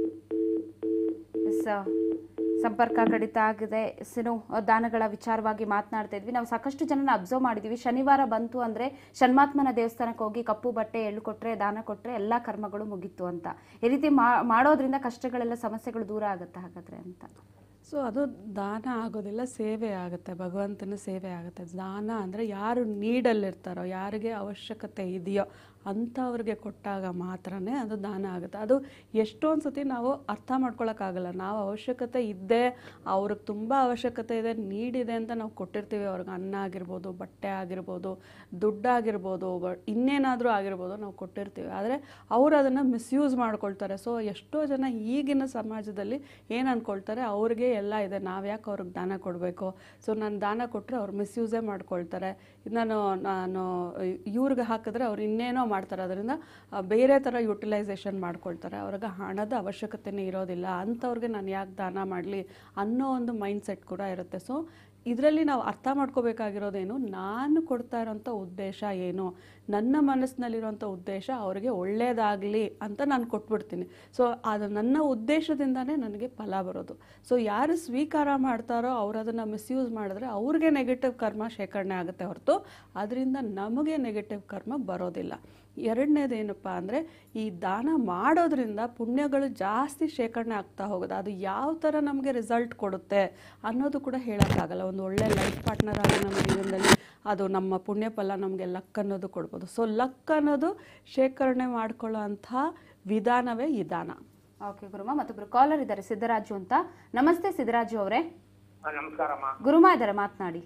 ಸಂಪರ್ಕ ಕಡಿತ ಆಗಿದೆ. ಸಿನು ದಾನಗಳ ವಿಚಾರವಾಗಿ ಮಾತನಾಡ್ತಾ ಇದ್ವಿ. ನಾವು ಸಾಕಷ್ಟು ಜನನ ಅಬ್ಸರ್ವ್ ಮಾಡಿದ್ದೀವಿ. ಶನಿವಾರ ಬಂತು ಅಂದರೆ ಷಣ್ಮಾತ್ಮನ ದೇವಸ್ಥಾನಕ್ಕೆ ಹೋಗಿ ಕಪ್ಪು ಬಟ್ಟೆ ಎಳ್ಳು ಕೊಟ್ಟರೆ ದಾನ ಕೊಟ್ಟರೆ ಎಲ್ಲ ಕರ್ಮಗಳು ಮುಗೀತು ಅಂತ. ಈ ರೀತಿ ಮಾಡೋದ್ರಿಂದ ಕಷ್ಟಗಳೆಲ್ಲ ಸಮಸ್ಯೆಗಳು ದೂರ ಆಗುತ್ತೆ ಹಾಗಾದರೆ ಅಂತ. ಸೊ ಅದು ದಾನ ಆಗೋದಿಲ್ಲ, ಸೇವೆ ಆಗುತ್ತೆ, ಭಗವಂತನ ಸೇವೆ ಆಗುತ್ತೆ. ದಾನ ಅಂದರೆ ಯಾರು ನೀಡಲ್ಲಿರ್ತಾರೋ, ಯಾರಿಗೆ ಅವಶ್ಯಕತೆ ಇದೆಯೋ ಅಂಥವ್ರಿಗೆ ಕೊಟ್ಟಾಗ ಮಾತ್ರನೇ ಅದು ದಾನ ಆಗುತ್ತೆ. ಅದು ಎಷ್ಟೊಂದು ಸತಿ ನಾವು ಅರ್ಥ ಮಾಡ್ಕೊಳಕ್ಕಾಗಲ್ಲ. ನಾವು ಅವಶ್ಯಕತೆ ಇದ್ದೇ, ಅವ್ರಿಗೆ ತುಂಬ ಅವಶ್ಯಕತೆ ಇದೆ, ನೀಡಿದೆ ಅಂತ ನಾವು ಕೊಟ್ಟಿರ್ತೀವಿ. ಅವ್ರಿಗೆ ಅನ್ನ ಆಗಿರ್ಬೋದು, ಬಟ್ಟೆ ಆಗಿರ್ಬೋದು, ದುಡ್ಡಾಗಿರ್ಬೋದು, ಇನ್ನೇನಾದರೂ ಆಗಿರ್ಬೋದು ನಾವು ಕೊಟ್ಟಿರ್ತೀವಿ. ಆದರೆ ಅವರು ಅದನ್ನು ಮಿಸ್ಯೂಸ್ ಮಾಡ್ಕೊಳ್ತಾರೆ. ಸೊ ಎಷ್ಟೋ ಜನ ಈಗಿನ ಸಮಾಜದಲ್ಲಿ ಏನು ಅಂದ್ಕೊಳ್ತಾರೆ, ಅವ್ರಿಗೆ ಎಲ್ಲ ಇದೆ, ನಾವು ಯಾಕೆ ಅವ್ರಿಗೆ ದಾನ ಕೊಡಬೇಕು, ಸೊ ನಾನು ದಾನ ಕೊಟ್ಟರೆ ಅವ್ರು ಮಿಸ್ಯೂಸೇ ಮಾಡ್ಕೊಳ್ತಾರೆ, ನಾನು ನಾನು ಇವ್ರಿಗೆ ಹಾಕಿದ್ರೆ ಅವ್ರು ಇನ್ನೇನೋ ಮಾಡ್ತಾರೆ, ಅದರಿಂದ ಬೇರೆ ಥರ ಯುಟಿಲೈಸೇಷನ್ ಮಾಡ್ಕೊಳ್ತಾರೆ. ಅವ್ರಿಗೆ ಹಣದ ಅವಶ್ಯಕತೆನೇ ಇರೋದಿಲ್ಲ. ಅಂಥವ್ರಿಗೆ ನಾನು ಯಾಕೆ ದಾನ ಮಾಡಲಿ ಅನ್ನೋ ಒಂದು ಮೈಂಡ್ ಸೆಟ್ ಕೂಡ ಇರುತ್ತೆ. ಸೊ ಇದರಲ್ಲಿ ನಾವು ಅರ್ಥ ಮಾಡ್ಕೋಬೇಕಾಗಿರೋದೇನು, ನಾನು ಕೊಡ್ತಾ ಇರೋಂಥ ಉದ್ದೇಶ ಏನು, ನನ್ನ ಮನಸ್ಸಿನಲ್ಲಿರೋಂಥ ಉದ್ದೇಶ ಅವರಿಗೆ ಒಳ್ಳೆಯದಾಗಲಿ ಅಂತ ನಾನು ಕೊಟ್ಬಿಡ್ತೀನಿ. ಸೊ ಅದು ನನ್ನ ಉದ್ದೇಶದಿಂದನೇ ನನಗೆ ಫಲ ಬರೋದು. ಸೊ ಯಾರು ಸ್ವೀಕಾರ ಮಾಡ್ತಾರೋ ಅವ್ರು ಅದನ್ನು ಮಿಸ್ಯೂಸ್ ಮಾಡಿದ್ರೆ ಅವ್ರಿಗೆ ನೆಗೆಟಿವ್ ಕರ್ಮ ಶೇಖರಣೆ ಆಗುತ್ತೆ ಹೊರತು ಅದರಿಂದ ನಮಗೆ ನೆಗೆಟಿವ್ ಕರ್ಮ ಬರೋದಿಲ್ಲ. ಎರಡನೇದೇನಪ್ಪ ಅಂದರೆ, ಈ ದಾನ ಮಾಡೋದ್ರಿಂದ ಪುಣ್ಯಗಳು ಜಾಸ್ತಿ ಶೇಖರಣೆ ಆಗ್ತಾ ಹೋಗೋದು. ಅದು ಯಾವ ಥರ ನಮಗೆ ರಿಸಲ್ಟ್ ಕೊಡುತ್ತೆ ಅನ್ನೋದು ಕೂಡ ಹೇಳೋಕ್ಕಾಗಲ್ಲ. ಒಂದು ಒಳ್ಳೆ ಲೈಫ್ ಪಾರ್ಟ್ನರ್ ಆಗಿ ನಮ್ಮ ಜೀವನದಲ್ಲಿ ಅದು ನಮ್ಮ ಪುಣ್ಯ ಫಲ ನಮಗೆ ಲಕ್ ಅನ್ನೋದು ಕೊಡ್ಬೋದು. ಸೊ ಲಕ್ ಅನ್ನೋದು ಶೇಖರಣೆ ಮಾಡ್ಕೊಳ್ಳೋ ಅಂಥ ವಿಧಾನವೇ ಈ ದಾನ. ಓಕೆ ಗುರುಮ, ಮತ್ತೊಬ್ರು ಕಾಲರ್ ಇದ್ದಾರೆ ಸಿದ್ದರಾಜು ಅಂತ. ನಮಸ್ತೆ ಸಿದ್ದರಾಜು ಅವರೇ. ನಮಸ್ಕಾರಮ್ಮ. ಗುರುಮ ಇದ್ದಾರೆ, ಮಾತನಾಡಿ.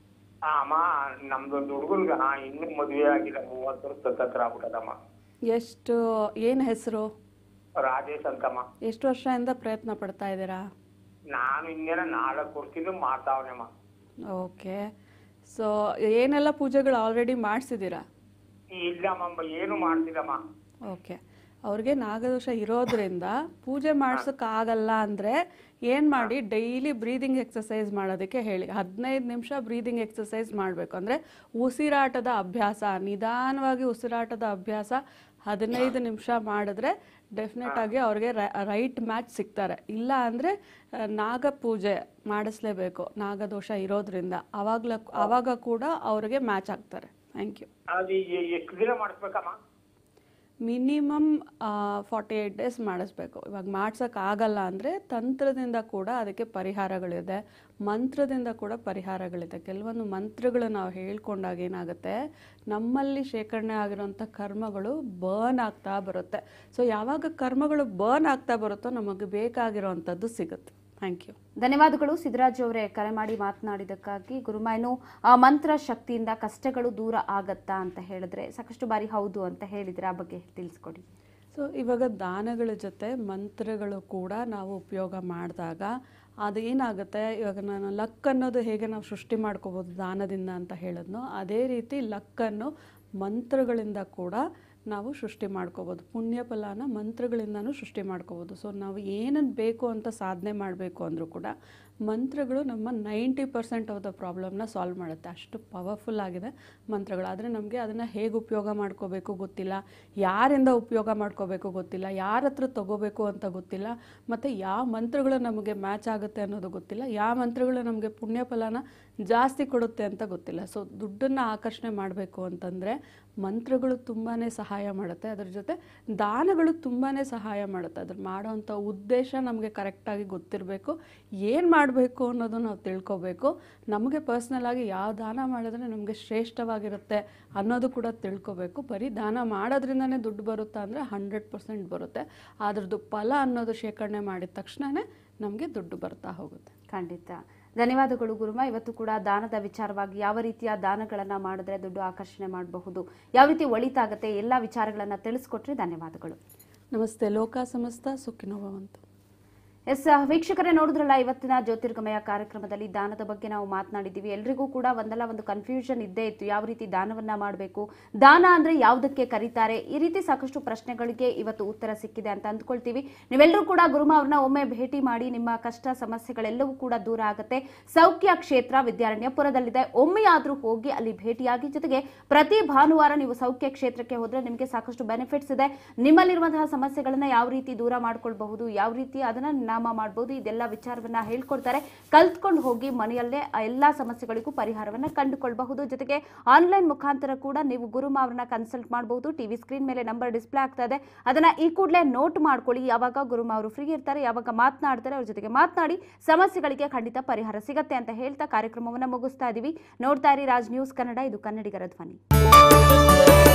ಅಮ್ಮ, ನಮ್ದೊಂದು ಹುಡುಗನ್ಗ ಇನ್ನೂ ಮದುವೆ ಆಗಿಲ್ಲ, ಮೂವತ್ತು ವರ್ಷ ಹತ್ರ ಆಗ್ಬಿಟ್ಟದಮ್ಮ. ಎಷ್ಟು, ಏನು ಹೆಸರು? ರಾಜೇಶ್ ಅಂತಮ್ಮ. ಎಷ್ಟು ವರ್ಷದಿಂದ ಪ್ರಯತ್ನ ಪಡ್ತಾ ಇದ್ದೀರಾ? ನಾನು ಇನ್ನೇನ ನಾಲ್ಕು ವರ್ಷದಿಂದ ಮಾಡ್ತಾವನಮ್ಮ. ಓಕೆ, ಸೊ ಏನೆಲ್ಲ ಪೂಜೆಗಳು ಆಲ್ರೆಡಿ ಮಾಡಿಸಿದ್ದೀರಾ? ಇಲ್ಲಮ್ಮ, ಏನು ಮಾಡ್ತಿಲ್ಲಮ್ಮ. ಓಕೆ, ಅವ್ರಿಗೆ ನಾಗದೋಷ ಇರೋದ್ರಿಂದ ಪೂಜೆ ಮಾಡ್ಸೋಕ್ಕಾಗಲ್ಲ ಅಂದರೆ ಏನು ಮಾಡಿ, ಡೈಲಿ ಬ್ರೀದಿಂಗ್ ಎಕ್ಸಸೈಸ್ ಮಾಡೋದಕ್ಕೆ ಹೇಳಿ. ಹದಿನೈದು ನಿಮಿಷ ಬ್ರೀದಿಂಗ್ ಎಕ್ಸಸೈಸ್ ಮಾಡಬೇಕು. ಅಂದರೆ ಉಸಿರಾಟದ ಅಭ್ಯಾಸ, ನಿಧಾನವಾಗಿ ಉಸಿರಾಟದ ಅಭ್ಯಾಸ ಹದಿನೈದು ನಿಮಿಷ ಮಾಡಿದ್ರೆ ಡೆಫಿನೆಟ್ ಆಗಿ ಅವ್ರಿಗೆ ರೈಟ್ ಮ್ಯಾಚ್ ಸಿಗ್ತಾರೆ. ಇಲ್ಲ ಅಂದರೆ ನಾಗ ಪೂಜೆ ಮಾಡಿಸ್ಲೇಬೇಕು ನಾಗದೋಷ ಇರೋದ್ರಿಂದ. ಅವಾಗಲ ಆವಾಗ ಕೂಡ ಅವ್ರಿಗೆ ಮ್ಯಾಚ್ ಆಗ್ತಾರೆ. Thank you. ಎಷ್ಟು ದಿನ ಮಾಡಿಸ್ಬೇಕಮ್ಮ? ಮಿನಿಮಮ್ ಫಾರ್ಟಿ ಏಯ್ಟ್ ಡೇಸ್ ಮಾಡಿಸ್ಬೇಕು. ಇವಾಗ ಮಾಡ್ಸೋಕ್ಕಾಗಲ್ಲ ಅಂದರೆ ತಂತ್ರದಿಂದ ಕೂಡ ಅದಕ್ಕೆ ಪರಿಹಾರಗಳಿದೆ, ಮಂತ್ರದಿಂದ ಕೂಡ ಪರಿಹಾರಗಳಿದೆ. ಕೆಲವೊಂದು ಮಂತ್ರಗಳು ನಾವು ಹೇಳ್ಕೊಂಡಾಗ ಏನಾಗುತ್ತೆ, ನಮ್ಮಲ್ಲಿ ಶೇಖರಣೆ ಆಗಿರೋಂಥ ಕರ್ಮಗಳು ಬರ್ನ್ ಆಗ್ತಾ ಬರುತ್ತೆ. ಸೊ ಯಾವಾಗ ಕರ್ಮಗಳು ಬರ್ನ್ ಆಗ್ತಾ ಬರುತ್ತೋ ನಮಗೆ ಬೇಕಾಗಿರೋವಂಥದ್ದು ಸಿಗುತ್ತೆ. Thank you. ಧನ್ಯವಾದಗಳು ಸಿದ್ದರಾಜು ಅವರೇ ಕರೆ ಮಾಡಿ ಮಾತನಾಡಿದ್ದಕ್ಕಾಗಿ. ಗುರುಮಾಯನು ಮಂತ್ರ ಶಕ್ತಿಯಿಂದ ಕಷ್ಟಗಳು ದೂರ ಆಗತ್ತಾ ಅಂತ ಹೇಳಿದ್ರೆ ಸಾಕಷ್ಟು ಬಾರಿ ಹೌದು ಅಂತ ಹೇಳಿದ್ರೆ, ಆ ಬಗ್ಗೆ ತಿಳಿಸ್ಕೊಡಿ. ಸೊ ಇವಾಗ ದಾನಗಳ ಜೊತೆ ಮಂತ್ರಗಳು ಕೂಡ ನಾವು ಉಪಯೋಗ ಮಾಡಿದಾಗ ಅದು ಏನಾಗುತ್ತೆ, ಇವಾಗ ನಾನು ಲಕ್ ಅನ್ನೋದು ಹೇಗೆ ನಾವು ಸೃಷ್ಟಿ ಮಾಡ್ಕೋಬೋದು ದಾನದಿಂದ ಅಂತ ಹೇಳಿದ್ನೋ, ಅದೇ ರೀತಿ ಲಕ್ಕನ್ನು ಮಂತ್ರಗಳಿಂದ ಕೂಡ ನಾವು ಸೃಷ್ಟಿ ಮಾಡ್ಕೋಬೋದು. ಪುಣ್ಯ ಫಲನ ಮಂತ್ರಗಳಿಂದನೂ ಸೃಷ್ಟಿ ಮಾಡ್ಕೋಬೋದು. ಸೊ ನಾವು ಏನನ್ನು ಬೇಕು ಅಂತ ಸಾಧನೆ ಮಾಡಬೇಕು ಅಂದರೂ ಕೂಡ ಮಂತ್ರಗಳು ನಮ್ಮ ನೈಂಟಿ ಪರ್ಸೆಂಟ್ ಆಫ್ ದ ಪ್ರಾಬ್ಲಮ್ನ ಸಾಲ್ವ್ ಮಾಡುತ್ತೆ. ಅಷ್ಟು ಪವರ್ಫುಲ್ ಆಗಿದೆ ಮಂತ್ರಗಳು. ಆದರೆ ನಮಗೆ ಅದನ್ನು ಹೇಗೆ ಉಪಯೋಗ ಮಾಡ್ಕೋಬೇಕು ಗೊತ್ತಿಲ್ಲ, ಯಾರಿಂದ ಉಪಯೋಗ ಮಾಡ್ಕೋಬೇಕು ಗೊತ್ತಿಲ್ಲ, ಯಾರ ಹತ್ರ ತೊಗೋಬೇಕು ಅಂತ ಗೊತ್ತಿಲ್ಲ, ಮತ್ತು ಯಾವ ಮಂತ್ರಗಳು ನಮಗೆ ಮ್ಯಾಚ್ ಆಗುತ್ತೆ ಅನ್ನೋದು ಗೊತ್ತಿಲ್ಲ, ಯಾವ ಮಂತ್ರಗಳು ನಮಗೆ ಪುಣ್ಯ ಫಲನ ಜಾಸ್ತಿ ಕೊಡುತ್ತೆ ಅಂತ ಗೊತ್ತಿಲ್ಲ. ಸೊ ದುಡ್ಡನ್ನು ಆಕರ್ಷಣೆ ಮಾಡಬೇಕು ಅಂತಂದರೆ ಮಂತ್ರಗಳು ತುಂಬಾ ಸಹಾಯ ಮಾಡುತ್ತೆ. ಅದರ ಜೊತೆ ದಾನಗಳು ತುಂಬಾ ಸಹಾಯ ಮಾಡುತ್ತೆ. ಅದ್ರ ಮಾಡೋವಂಥ ಉದ್ದೇಶ ನಮಗೆ ಕರೆಕ್ಟಾಗಿ ಗೊತ್ತಿರಬೇಕು, ಏನು ಮಾಡಬೇಕು ಅನ್ನೋದು ನಾವು ತಿಳ್ಕೊಬೇಕು. ನಮಗೆ ಪರ್ಸ್ನಲಾಗಿ ಯಾವ ದಾನ ಮಾಡಿದ್ರೆ ನಮಗೆ ಶ್ರೇಷ್ಠವಾಗಿರುತ್ತೆ ಅನ್ನೋದು ಕೂಡ ತಿಳ್ಕೊಬೇಕು. ಬರೀ ದಾನ ಮಾಡೋದ್ರಿಂದನೇ ದುಡ್ಡು ಬರುತ್ತಾ ಅಂದರೆ ಹಂಡ್ರೆಡ್ ಪರ್ಸೆಂಟ್ ಬರುತ್ತೆ. ಅದ್ರದ್ದು ಫಲ ಅನ್ನೋದು ಶೇಖರಣೆ ಮಾಡಿದ ತಕ್ಷಣವೇ ನಮಗೆ ದುಡ್ಡು ಬರ್ತಾ ಹೋಗುತ್ತೆ. ಖಂಡಿತ. ಧನ್ಯವಾದಗಳು ಗುರುಮ. ಇವತ್ತು ಕೂಡ ದಾನದ ವಿಚಾರವಾಗಿ ಯಾವ ರೀತಿಯ ದಾನಗಳನ್ನು ಮಾಡಿದ್ರೆ ದುಡ್ಡು ಆಕರ್ಷಣೆ ಮಾಡಬಹುದು, ಯಾವ ರೀತಿ ಒಳಿತಾಗುತ್ತೆ, ಎಲ್ಲ ವಿಚಾರಗಳನ್ನು ತಿಳಿಸ್ಕೊಟ್ರಿ. ಧನ್ಯವಾದಗಳು. ನಮಸ್ತೆ. ಲೋಕ ಸಮಸ್ತ ಸುಖಿನೋ ಭವಂತು. ಎಸ್ ವೀಕ್ಷಕರೇ, ನೋಡಿದ್ರಲ್ಲ ಇವತ್ತಿನ ಜ್ಯೋತಿರ್ಗಮಯ ಕಾರ್ಯಕ್ರಮದಲ್ಲಿ ದಾನದ ಬಗ್ಗೆ ನಾವು ಮಾತನಾಡಿದ್ದೀವಿ. ಎಲ್ರಿಗೂ ಕೂಡ ಒಂದಲ್ಲ ಒಂದು ಕನ್ಫ್ಯೂಷನ್ ಇದ್ದೇ ಇತ್ತು, ಯಾವ ರೀತಿ ದಾನವನ್ನ ಮಾಡಬೇಕು, ದಾನ ಅಂದ್ರೆ ಯಾವುದಕ್ಕೆ ಕರೀತಾರೆ, ಈ ರೀತಿ ಸಾಕಷ್ಟು ಪ್ರಶ್ನೆಗಳಿಗೆ ಇವತ್ತು ಉತ್ತರ ಸಿಕ್ಕಿದೆ ಅಂತ ಅಂದ್ಕೊಳ್ತೀವಿ. ನೀವೆಲ್ಲರೂ ಕೂಡ ಗುರುಮ ಅವ್ರನ್ನ ಒಮ್ಮೆ ಭೇಟಿ ಮಾಡಿ ನಿಮ್ಮ ಕಷ್ಟ ಸಮಸ್ಯೆಗಳೆಲ್ಲವೂ ಕೂಡ ದೂರ ಆಗುತ್ತೆ. ಸೌಖ್ಯ ಕ್ಷೇತ್ರ ವಿದ್ಯಾರಣ್ಯಪುರದಲ್ಲಿದೆ. ಒಮ್ಮೆಯಾದ್ರೂ ಹೋಗಿ ಅಲ್ಲಿ ಭೇಟಿಯಾಗಿ, ಜೊತೆಗೆ ಪ್ರತಿ ಭಾನುವಾರ ನೀವು ಸೌಖ್ಯ ಕ್ಷೇತ್ರಕ್ಕೆ ಹೋದ್ರೆ ನಿಮಗೆ ಸಾಕಷ್ಟು ಬೆನಿಫಿಟ್ಸ್ ಇದೆ. ನಿಮ್ಮಲ್ಲಿರುವಂತಹ ಸಮಸ್ಯೆಗಳನ್ನ ಯಾವ ರೀತಿ ದೂರ ಮಾಡ್ಕೊಳ್ಬಹುದು, ಯಾವ ರೀತಿ ಅದನ್ನ ನಾಮ ಮಾಡಬಹುದು, ಇದೆಲ್ಲ ವಿಚಾರವನ್ನ ಹೇಳ್ಕೊಡ್ತಾರೆ. ಕಲ್ತ್ಕೊಂಡು ಹೋಗಿ ಮನೆಯಲ್ಲೇ ಎಲ್ಲಾ ಸಮಸ್ಯೆಗಳಿಗೂ ಪರಿಹಾರವನ್ನ ಕಂಡುಕೊಳ್ಳಬಹುದು. ಜೊತೆಗೆ ಆನ್ಲೈನ್ ಮುಖಾಂತರ ಕೂಡ ನೀವು ಗುರುಮ ಅವರನ್ನ ಕನ್ಸಲ್ಟ್ ಮಾಡಬಹುದು. ಟಿವಿ ಸ್ಕ್ರೀನ್ ಮೇಲೆ ನಂಬರ್ ಡಿಸ್ಪ್ಲೇ ಆಗ್ತಾ ಇದೆ, ಅದನ್ನ ಈ ಕೂಡಲೇ ನೋಟ್ ಮಾಡ್ಕೊಳ್ಳಿ. ಯಾವಾಗ ಗುರುಮ ಅವರು ಫ್ರೀ ಇರ್ತಾರೆ, ಯಾವಾಗ ಮಾತನಾಡ್ತಾರೆ, ಅವ್ರ ಜೊತೆಗೆ ಮಾತನಾಡಿ ಸಮಸ್ಯೆಗಳಿಗೆ ಖಂಡಿತ ಪರಿಹಾರ ಸಿಗತ್ತೆ ಅಂತ ಹೇಳ್ತಾ ಕಾರ್ಯಕ್ರಮವನ್ನ ಮುಗಿಸ್ತಾ ಇದೀವಿ. ನೋಡ್ತಾ ಇರಿ ರಾಜ್ ನ್ಯೂಸ್ ಕನ್ನಡ, ಇದು ಕನ್ನಡಿಗರ ಧ್ವನಿ.